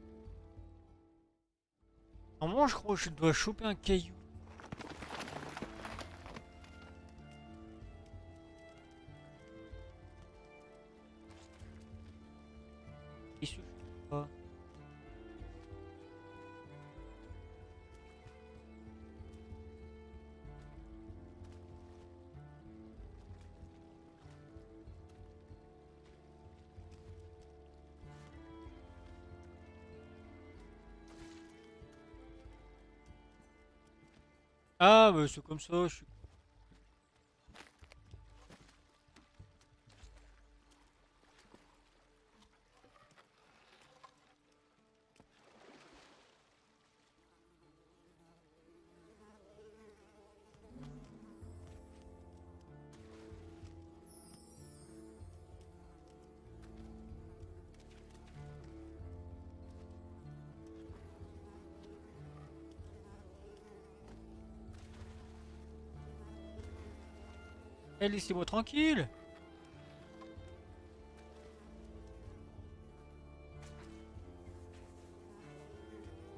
Normalement, je crois que je dois choper un caillou. Il se chope pas. Ah, bah c'est comme ça. Je suis... Eh, laissez-moi tranquille.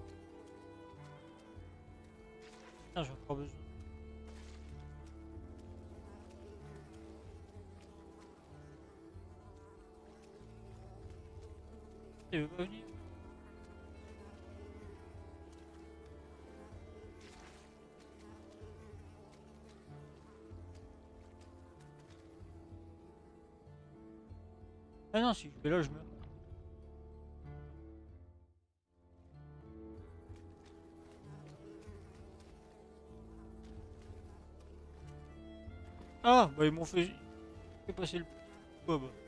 Putain, j'ai encore besoin. il veut pas venir. Ah non, si je vais là, je meurs. Ah, bah ils m'ont fait passer le... Ouais, bah.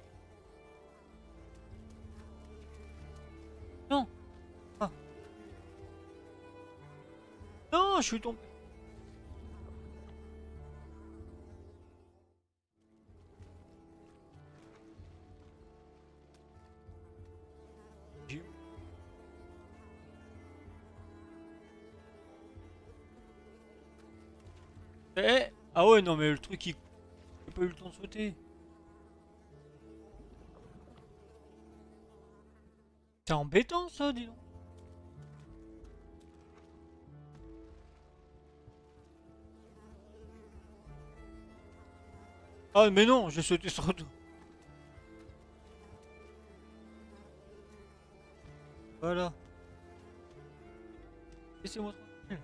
Non. Ah. Non, je suis tombé. J'ai- Eh. Ah ouais, non, mais le truc, j'ai pas eu le temps de sauter. C'est embêtant, ça, dis donc. Ah, mais non, j'ai sauté sur tout. Voilà. Laissez-moi tranquille.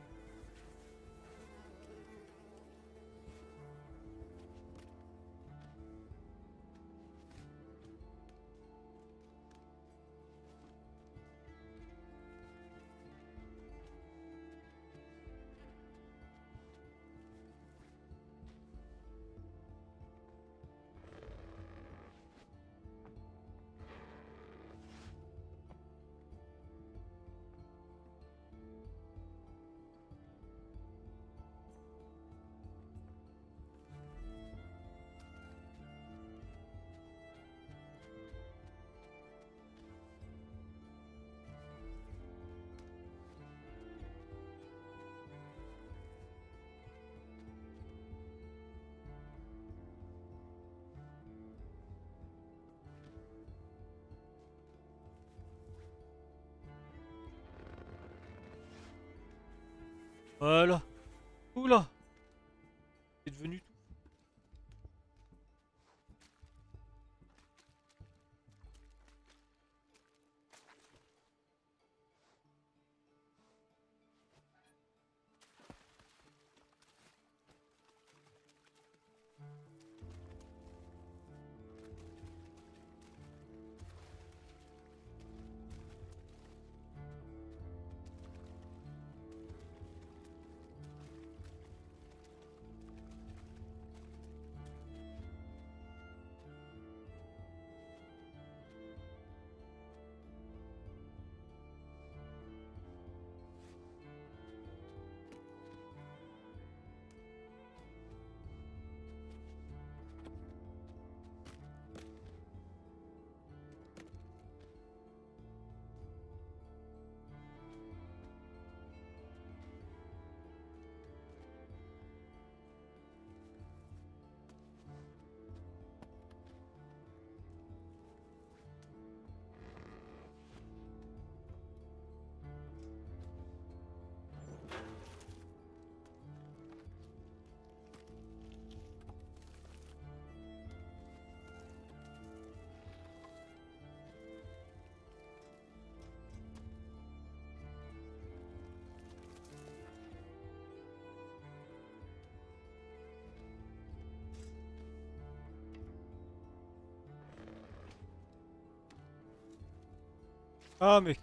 Voilà. Oula. C'est devenu tout. Ah, mais...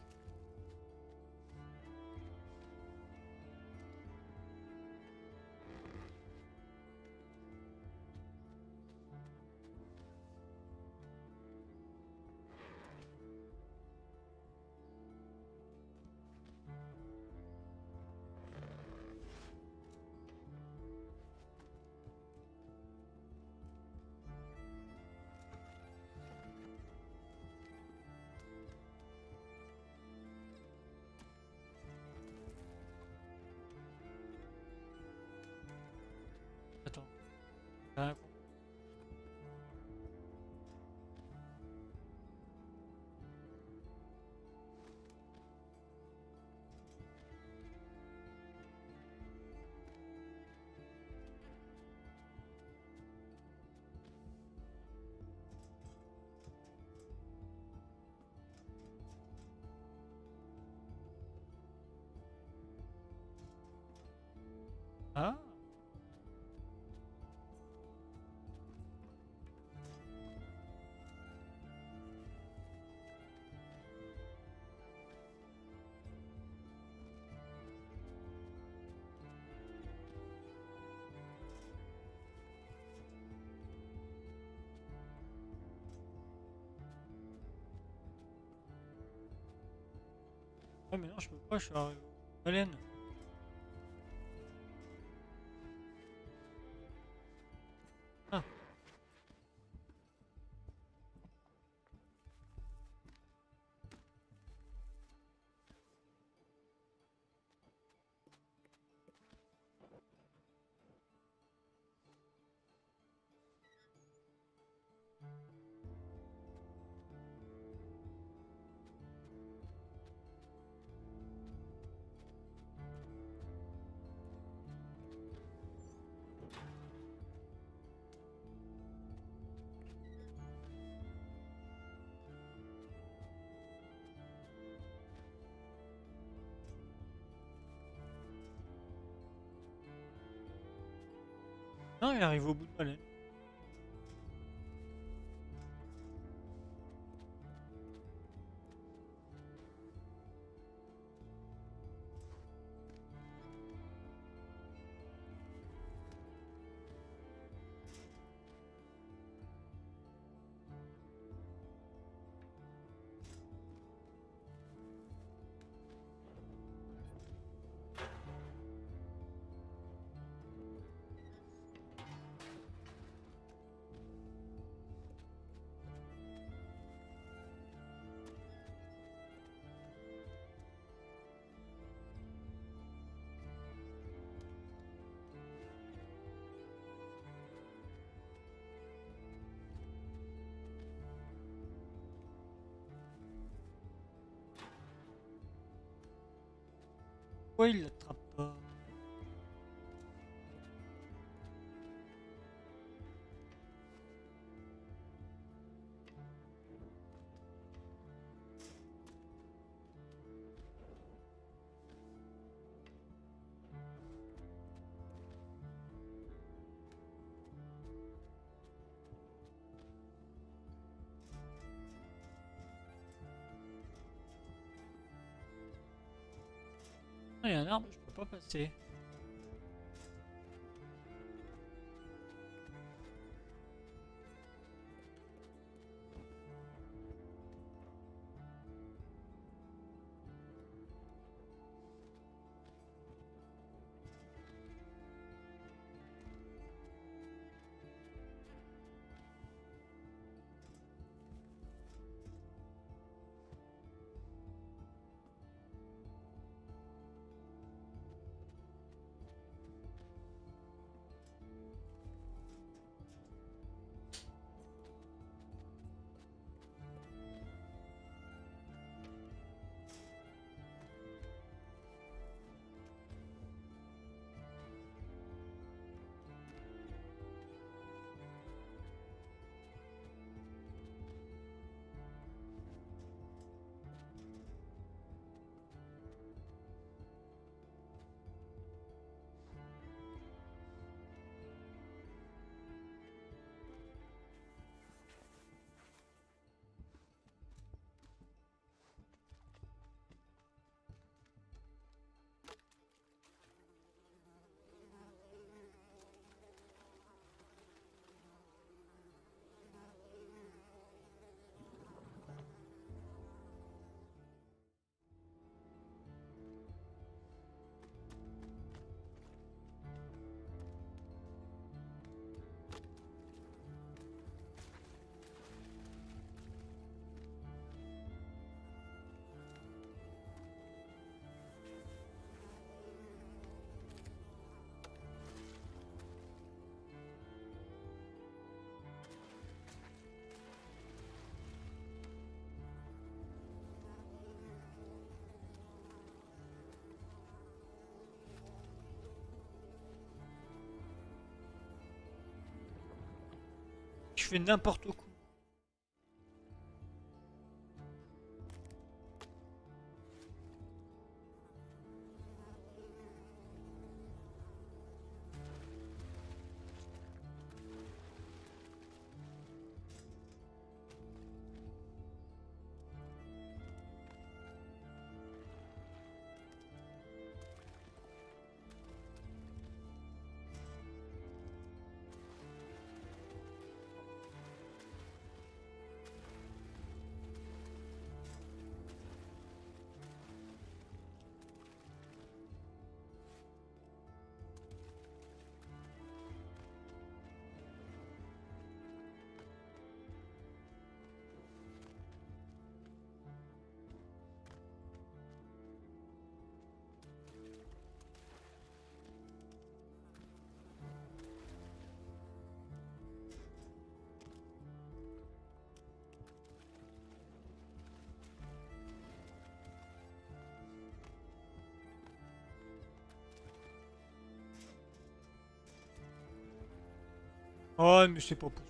Ah, ouais, mais non, je peux pas, je suis arrivé au baleine. Ah, non, il arrive au bout de baleine. Pourquoi il l'attrape pas? Ah, il y a un arbre, je peux pas passer. Je fais n'importe quoi. Oh, mais c'est pas possible.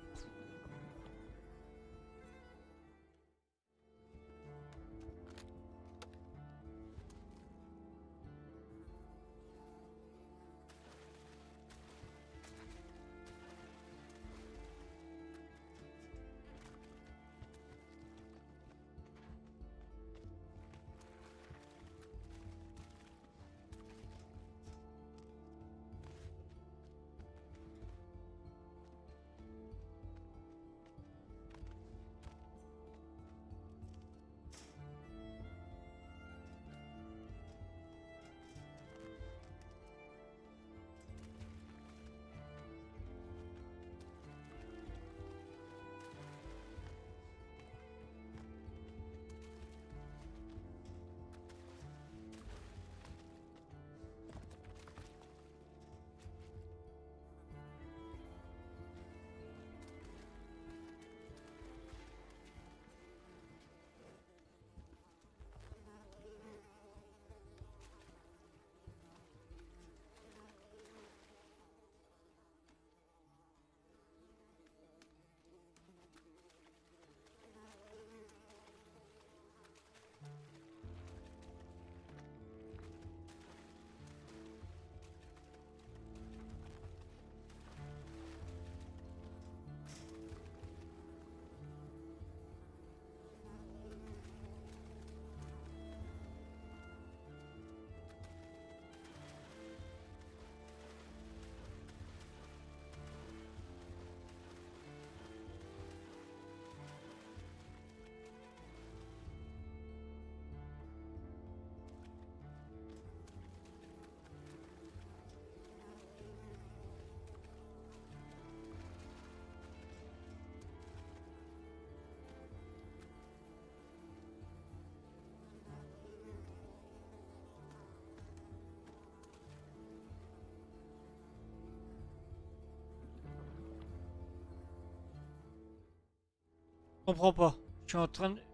Je comprends pas. Je suis en train de...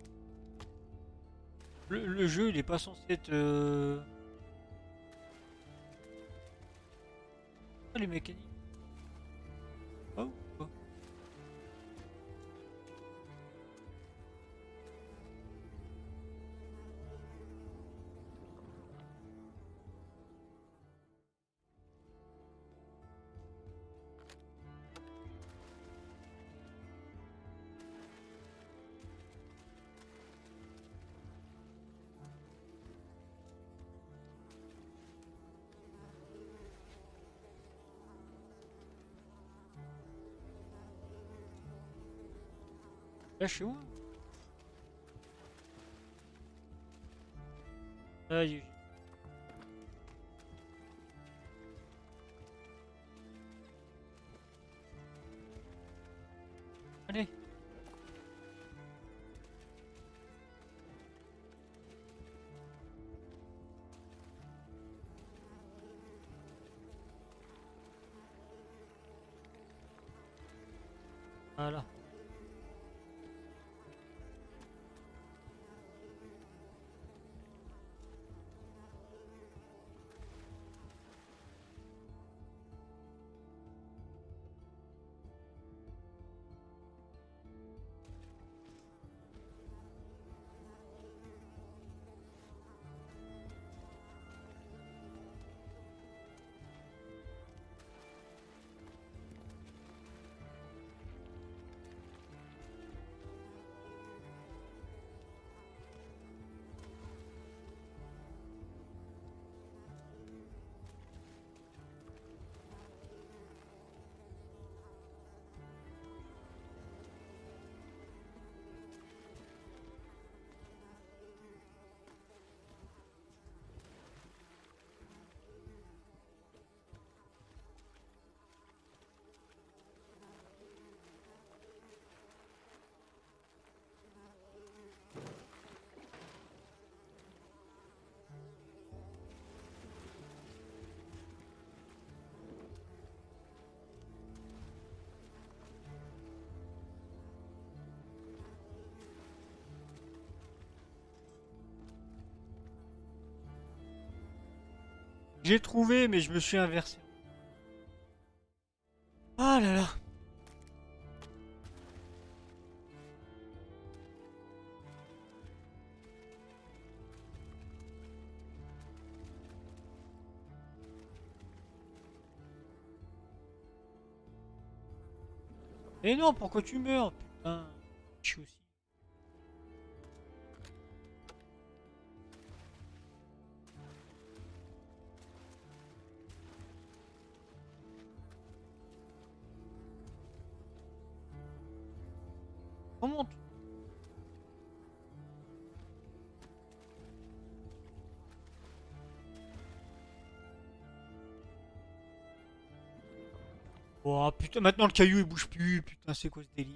Le jeu, il est pas censé être... Ah, les mécaniques. Oh, ou pas. Là, je suis où? Aïe. Allez. Voilà. J'ai trouvé, mais je me suis inversé. Ah là Et non, pourquoi tu meurs? Putain, je suis aussi. Comment tu... Oh putain, maintenant le caillou il bouge plus. Putain, c'est quoi ce délire?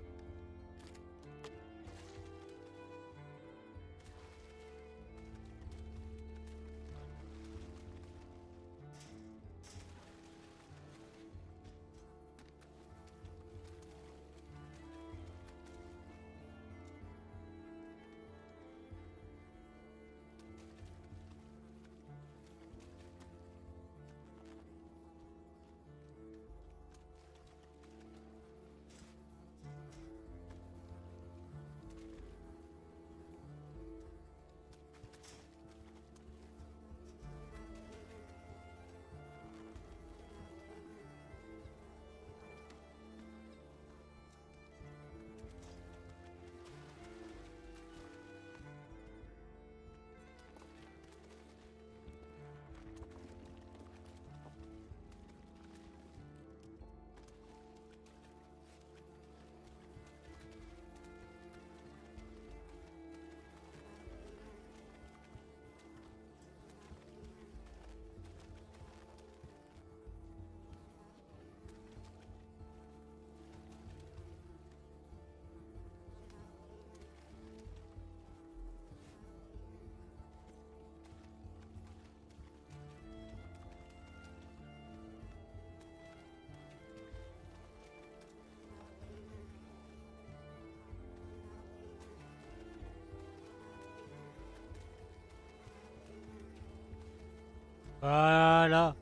Voilà.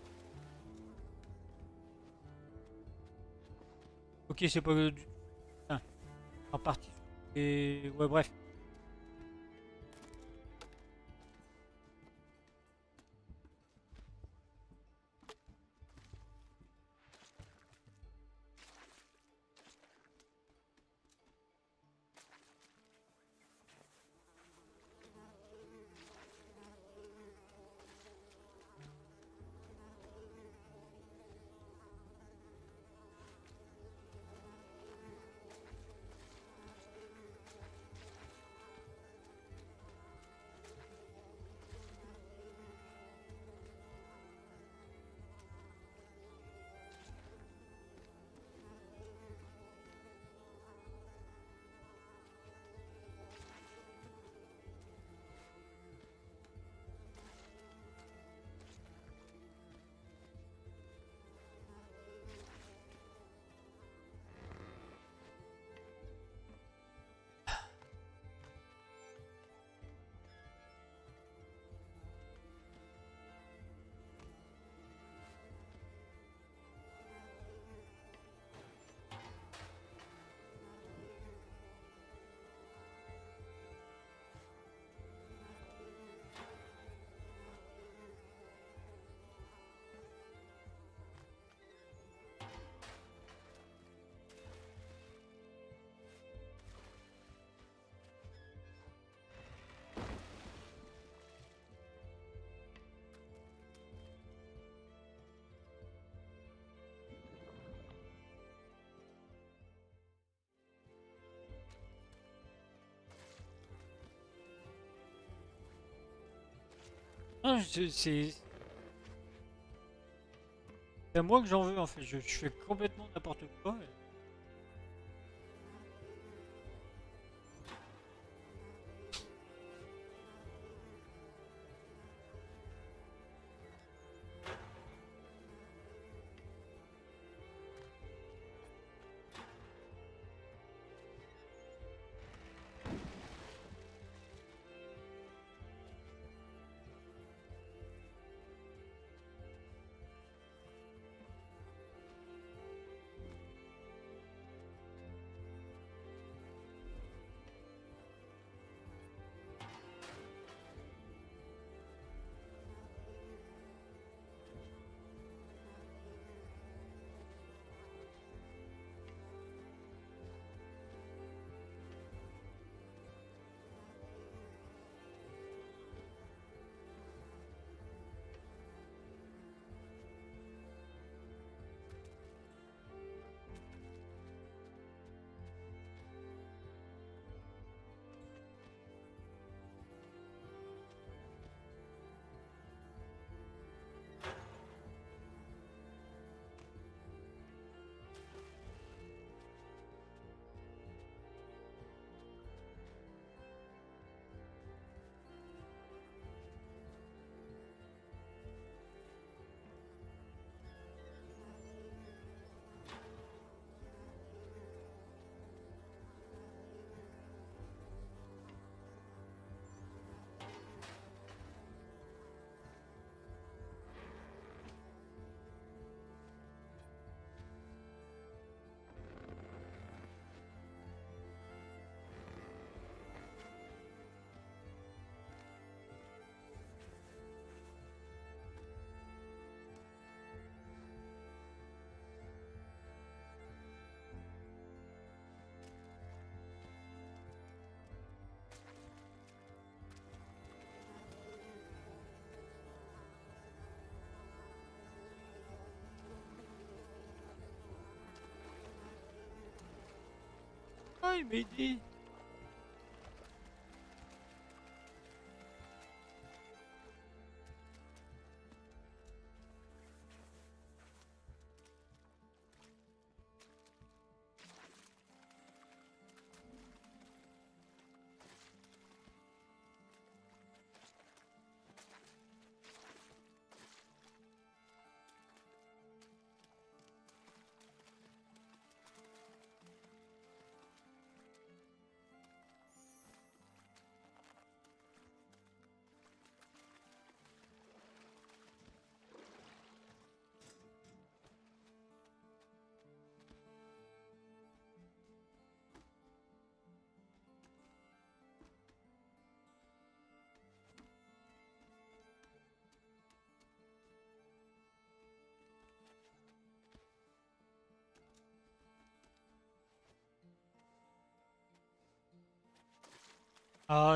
Ok, c'est pas du... Putain, en partie. Et ouais, bref. Non, c'est à moi que j'en veux en fait. Je fais complètement n'importe quoi. Ah, il m'a aidé. Ah,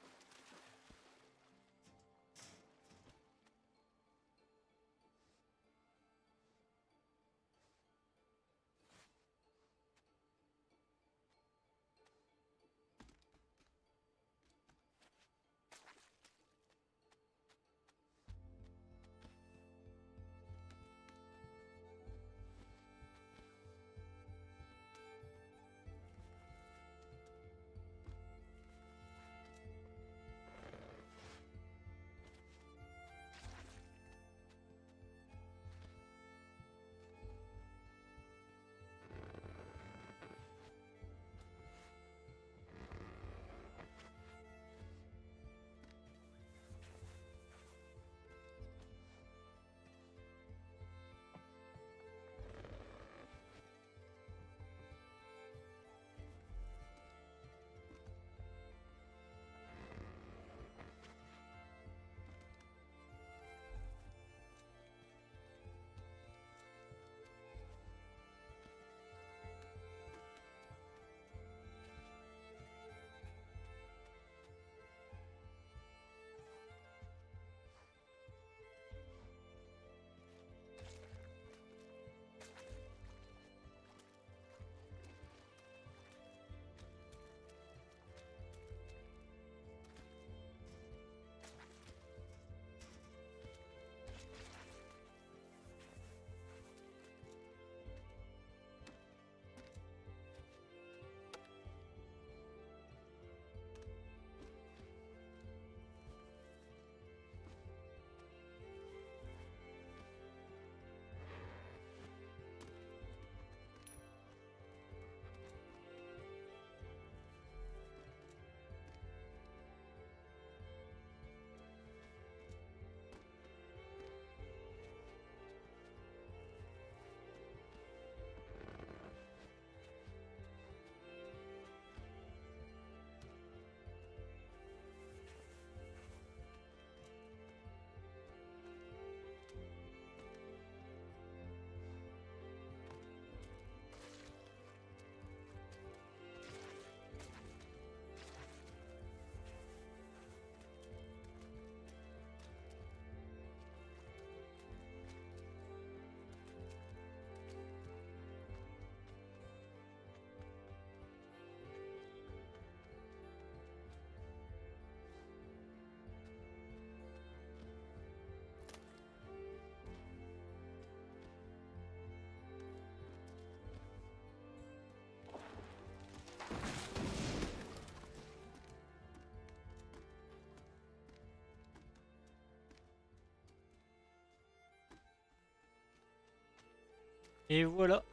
et voilà.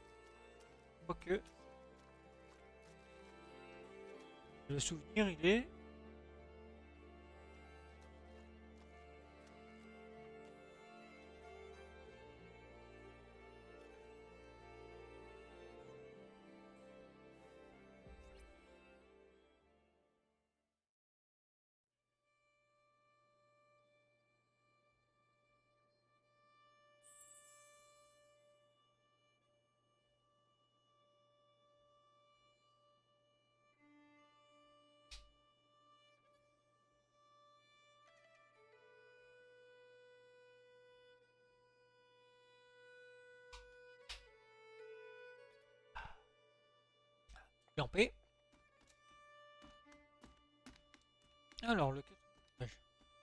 Quoique, le souvenir, il est... Lampé. Alors, le quatrième étage.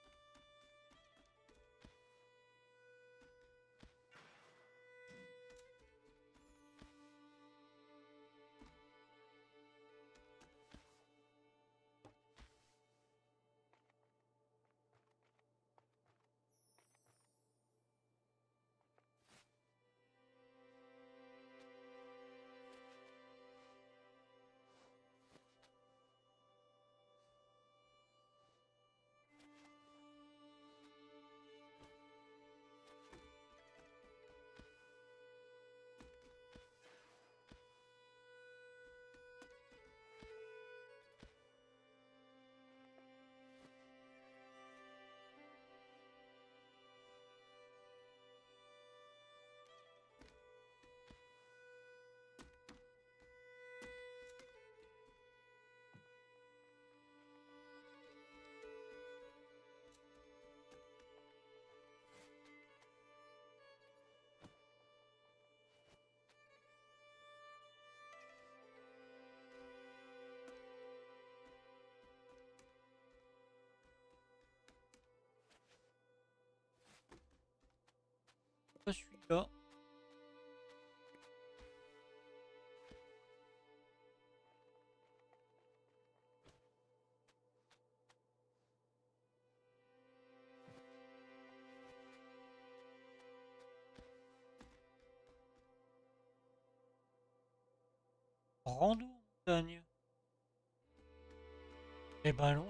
Pas celui-là. Rando en montagne. Eh ben allons.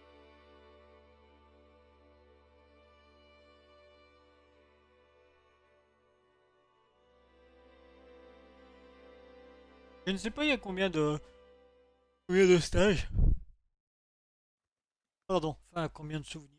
Je ne sais pas il y a combien de stages. Pardon, enfin combien de souvenirs.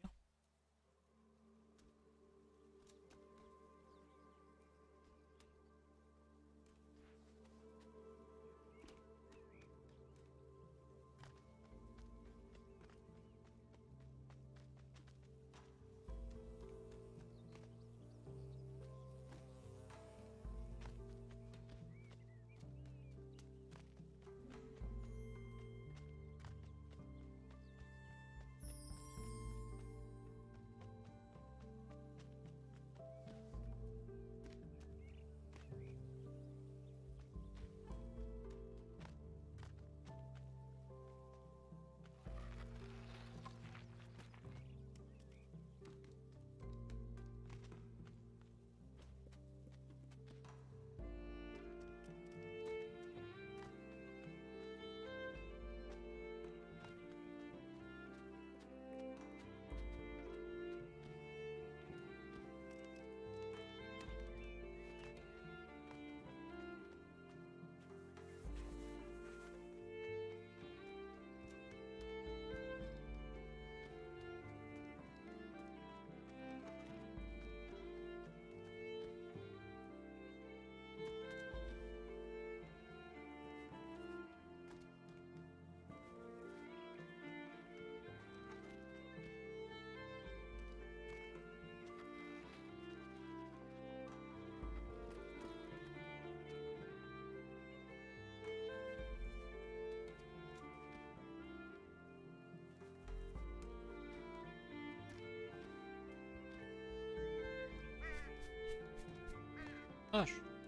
Ah,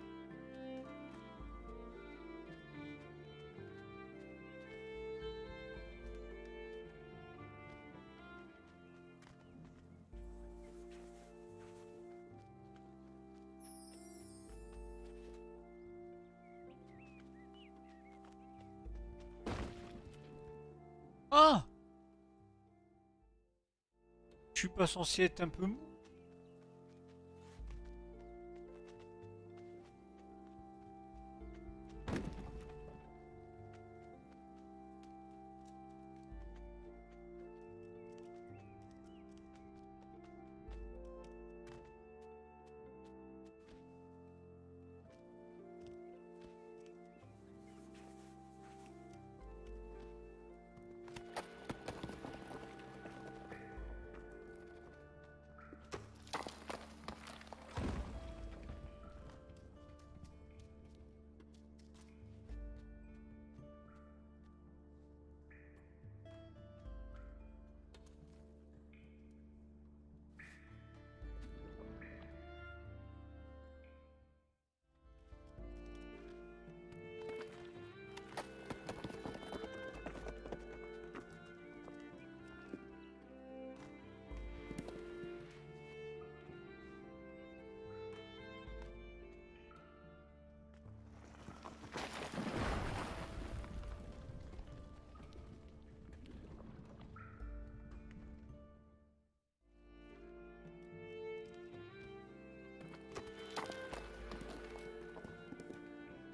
ah, je suis pas censé être un peu mou.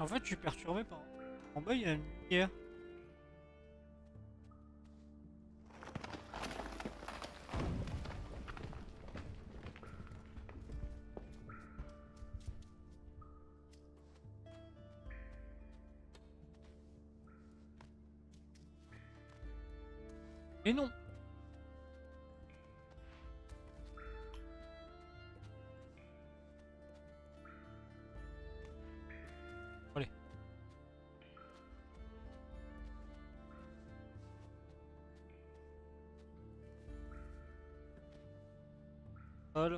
En fait, je suis perturbé par... En bas, il y a une lumière. Mais non. Allez. Voilà.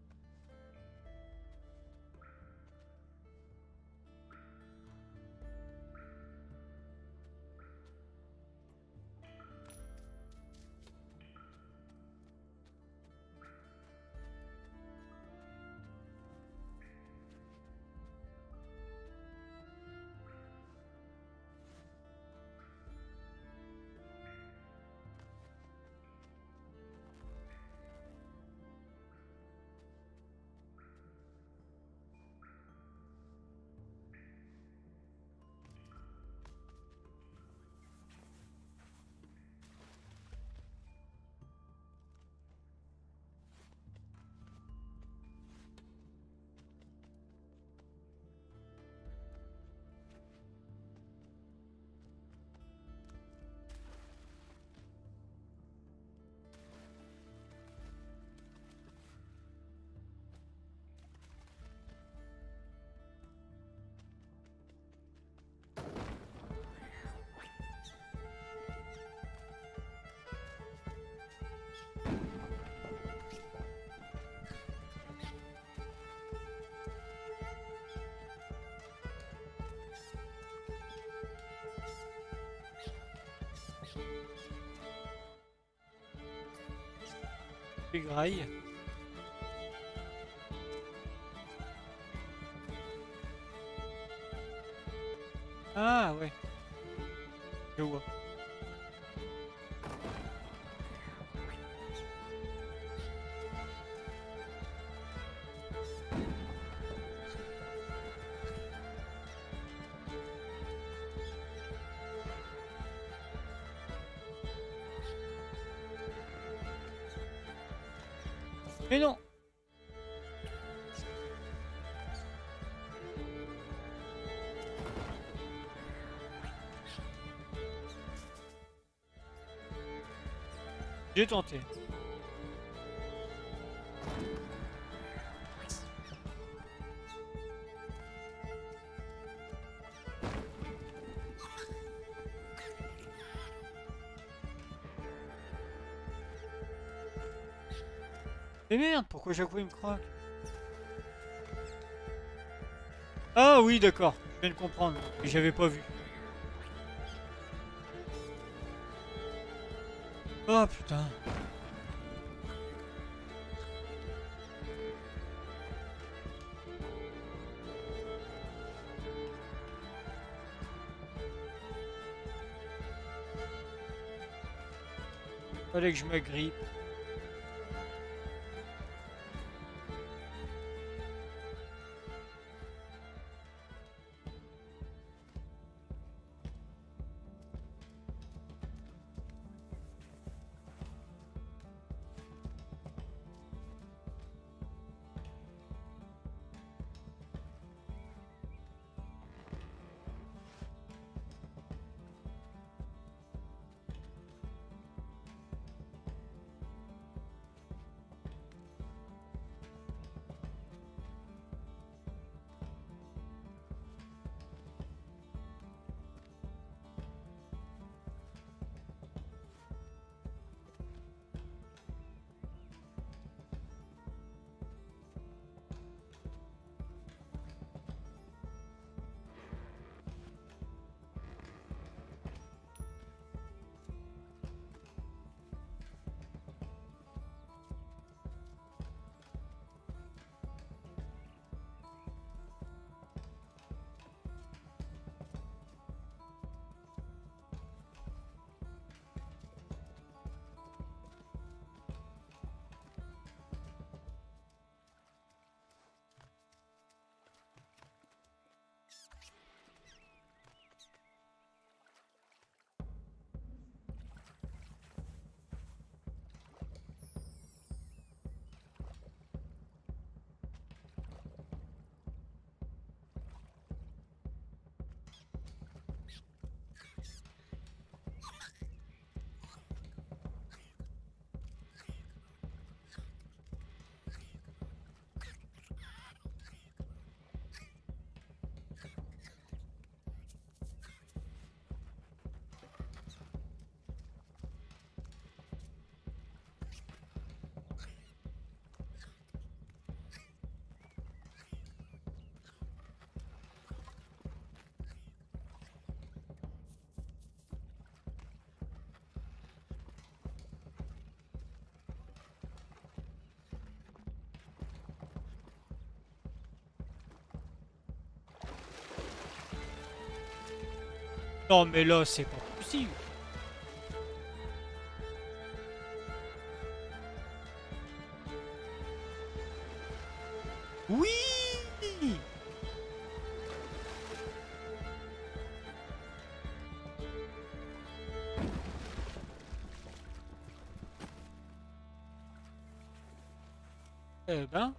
Les grailles. Ah ouais. Je vois. Mais non. J'ai tenté. Mais merde, pourquoi chaque fois il me craque? Ah oui, d'accord. Je viens de comprendre. Et j'avais pas vu. Oh putain. Fallait que je m'agrippe. Non, mais là, c'est pas possible. Oui! Eh ben,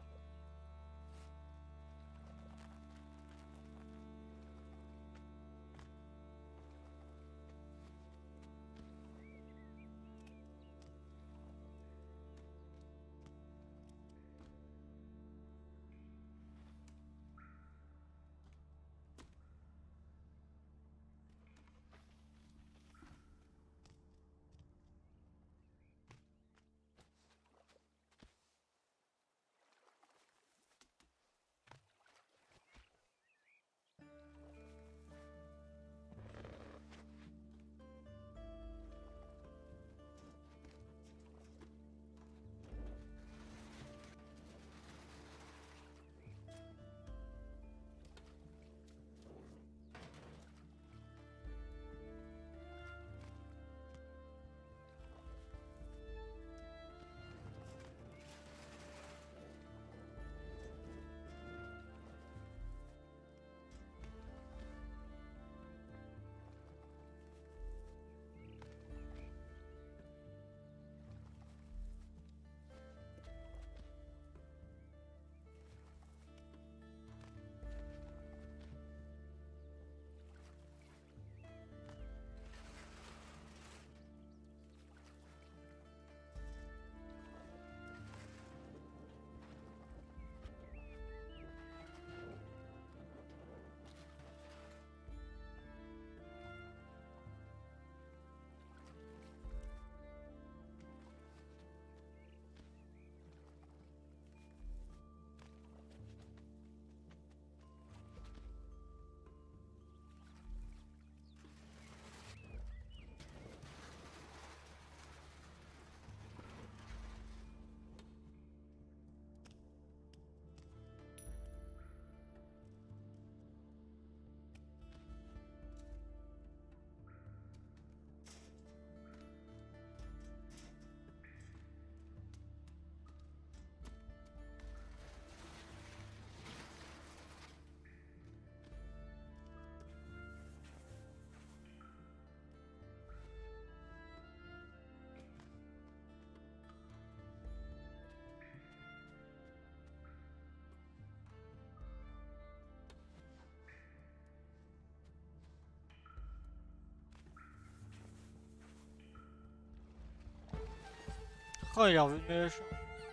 oh, il est revenu à la chambre.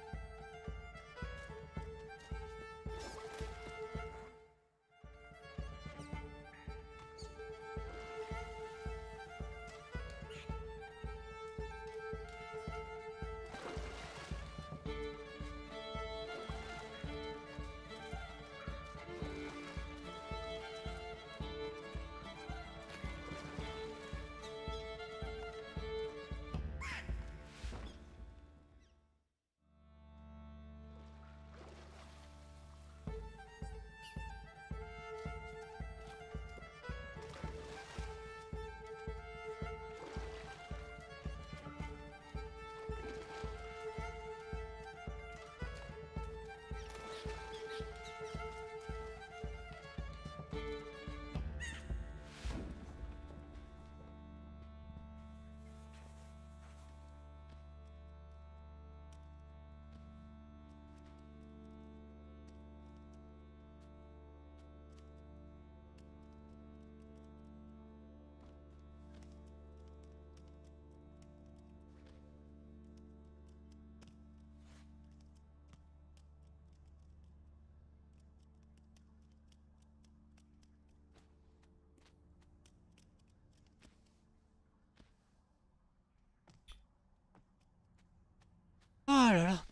Ah là là.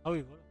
Ah oui, voilà.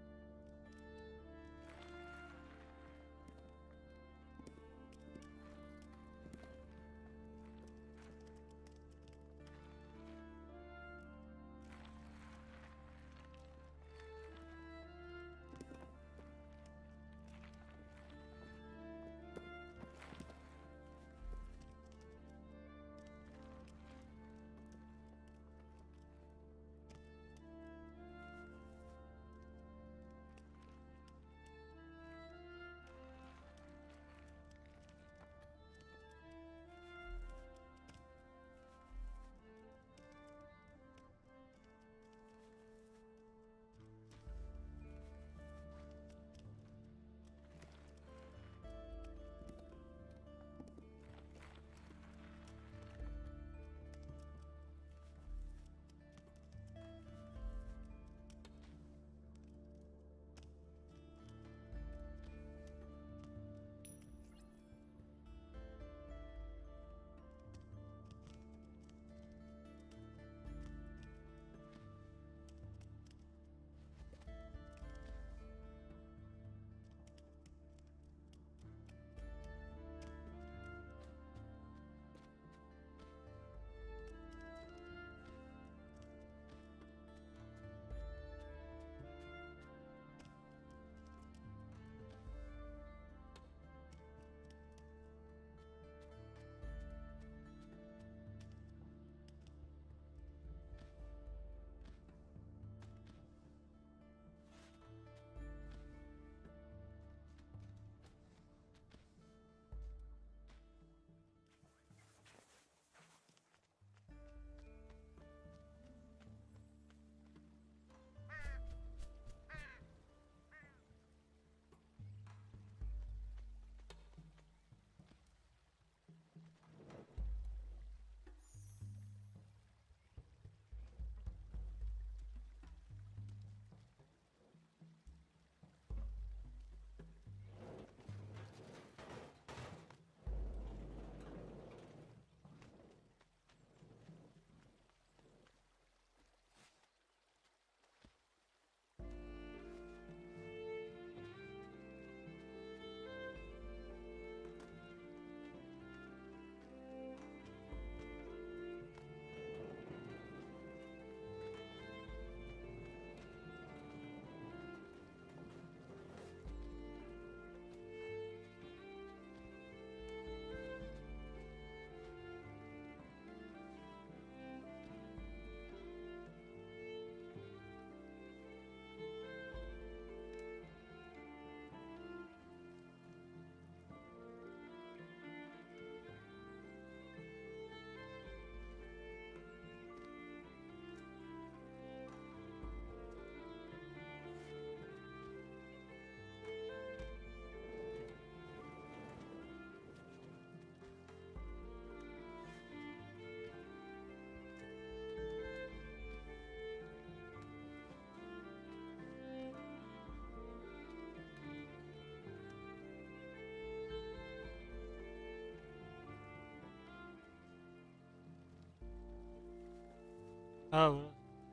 Ah voilà.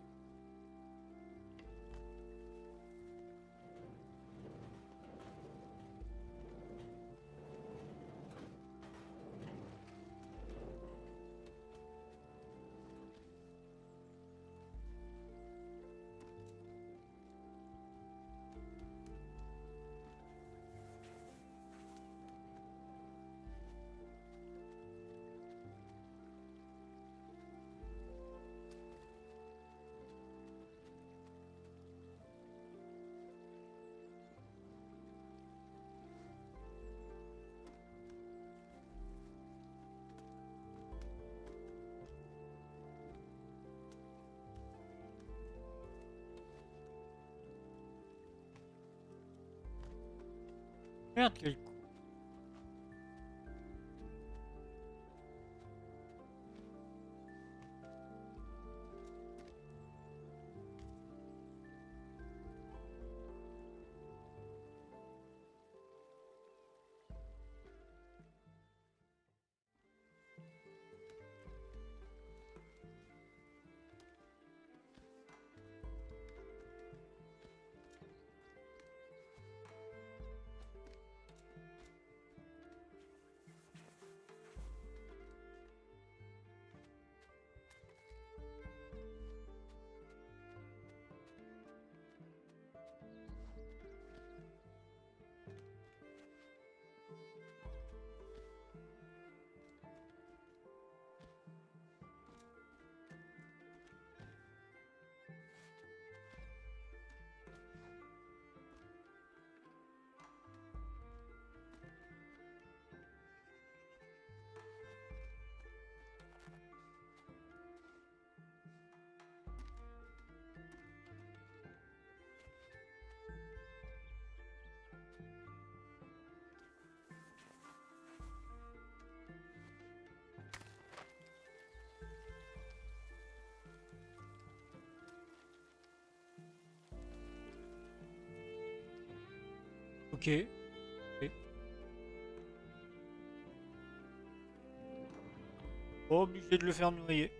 Merde, quel con. Ok. Ok. Pas obligé de le faire noyer.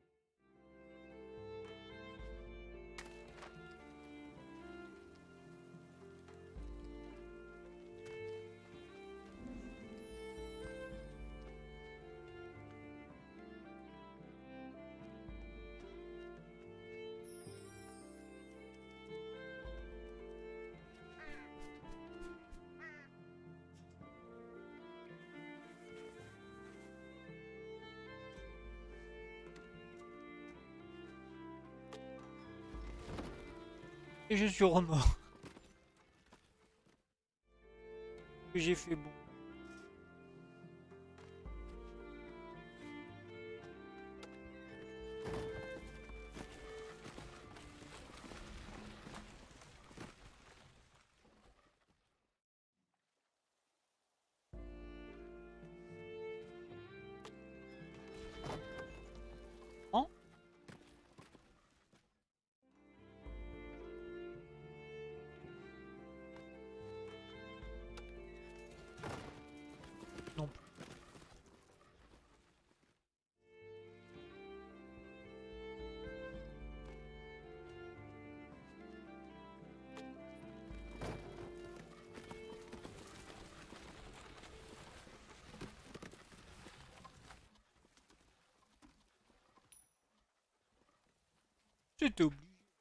Et je suis remords. Que j'ai fait bon. Hein? Non plus. C'était obligé.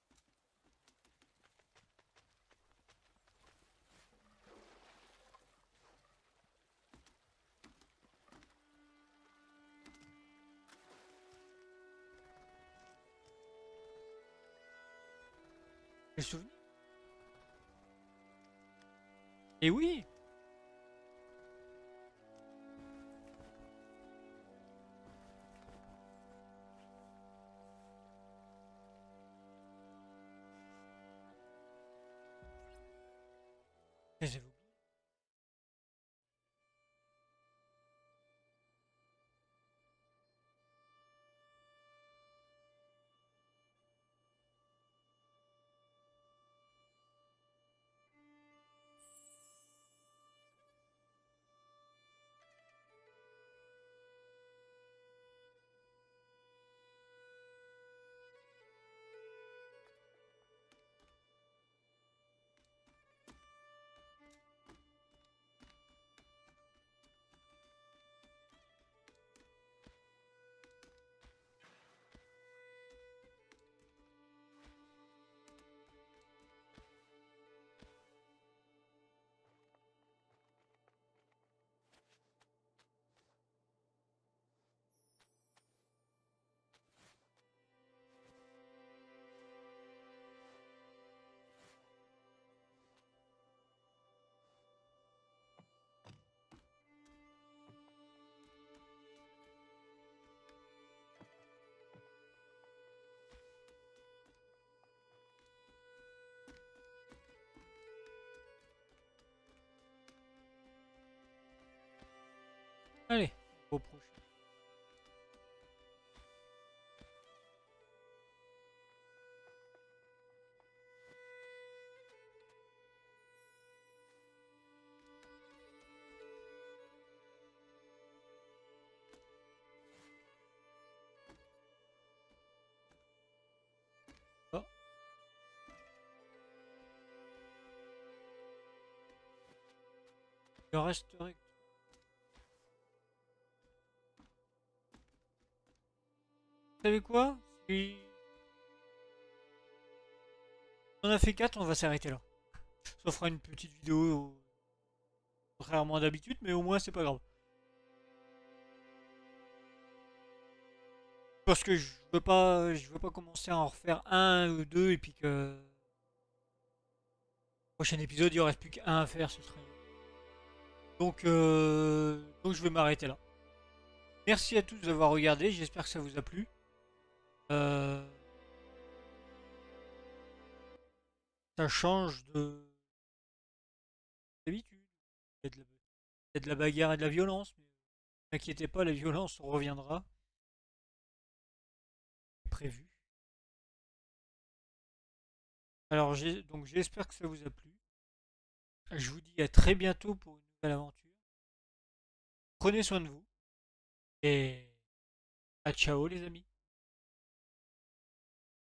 Les souvenirs. Et oui. Je les avais oubliés. Allez, au prochain. Ah, je resterai. Vous savez quoi? Si on a fait 4, on va s'arrêter là. Ça fera une petite vidéo, contrairement d'habitude, mais au moins c'est pas grave. Parce que je veux pas commencer à en refaire un ou deux et puis que prochain épisode il y aurait plus qu'un à faire, ce serait. Donc je vais m'arrêter là. Merci à tous d'avoir regardé, j'espère que ça vous a plu. Euh, Ça change de d'habitude. Il y a de la bagarre et de la violence, mais ne inquiétez pas, la violence reviendra. C'est prévu. Alors donc j'espère que ça vous a plu. Je vous dis à très bientôt pour une nouvelle aventure. Prenez soin de vous et à ciao les amis.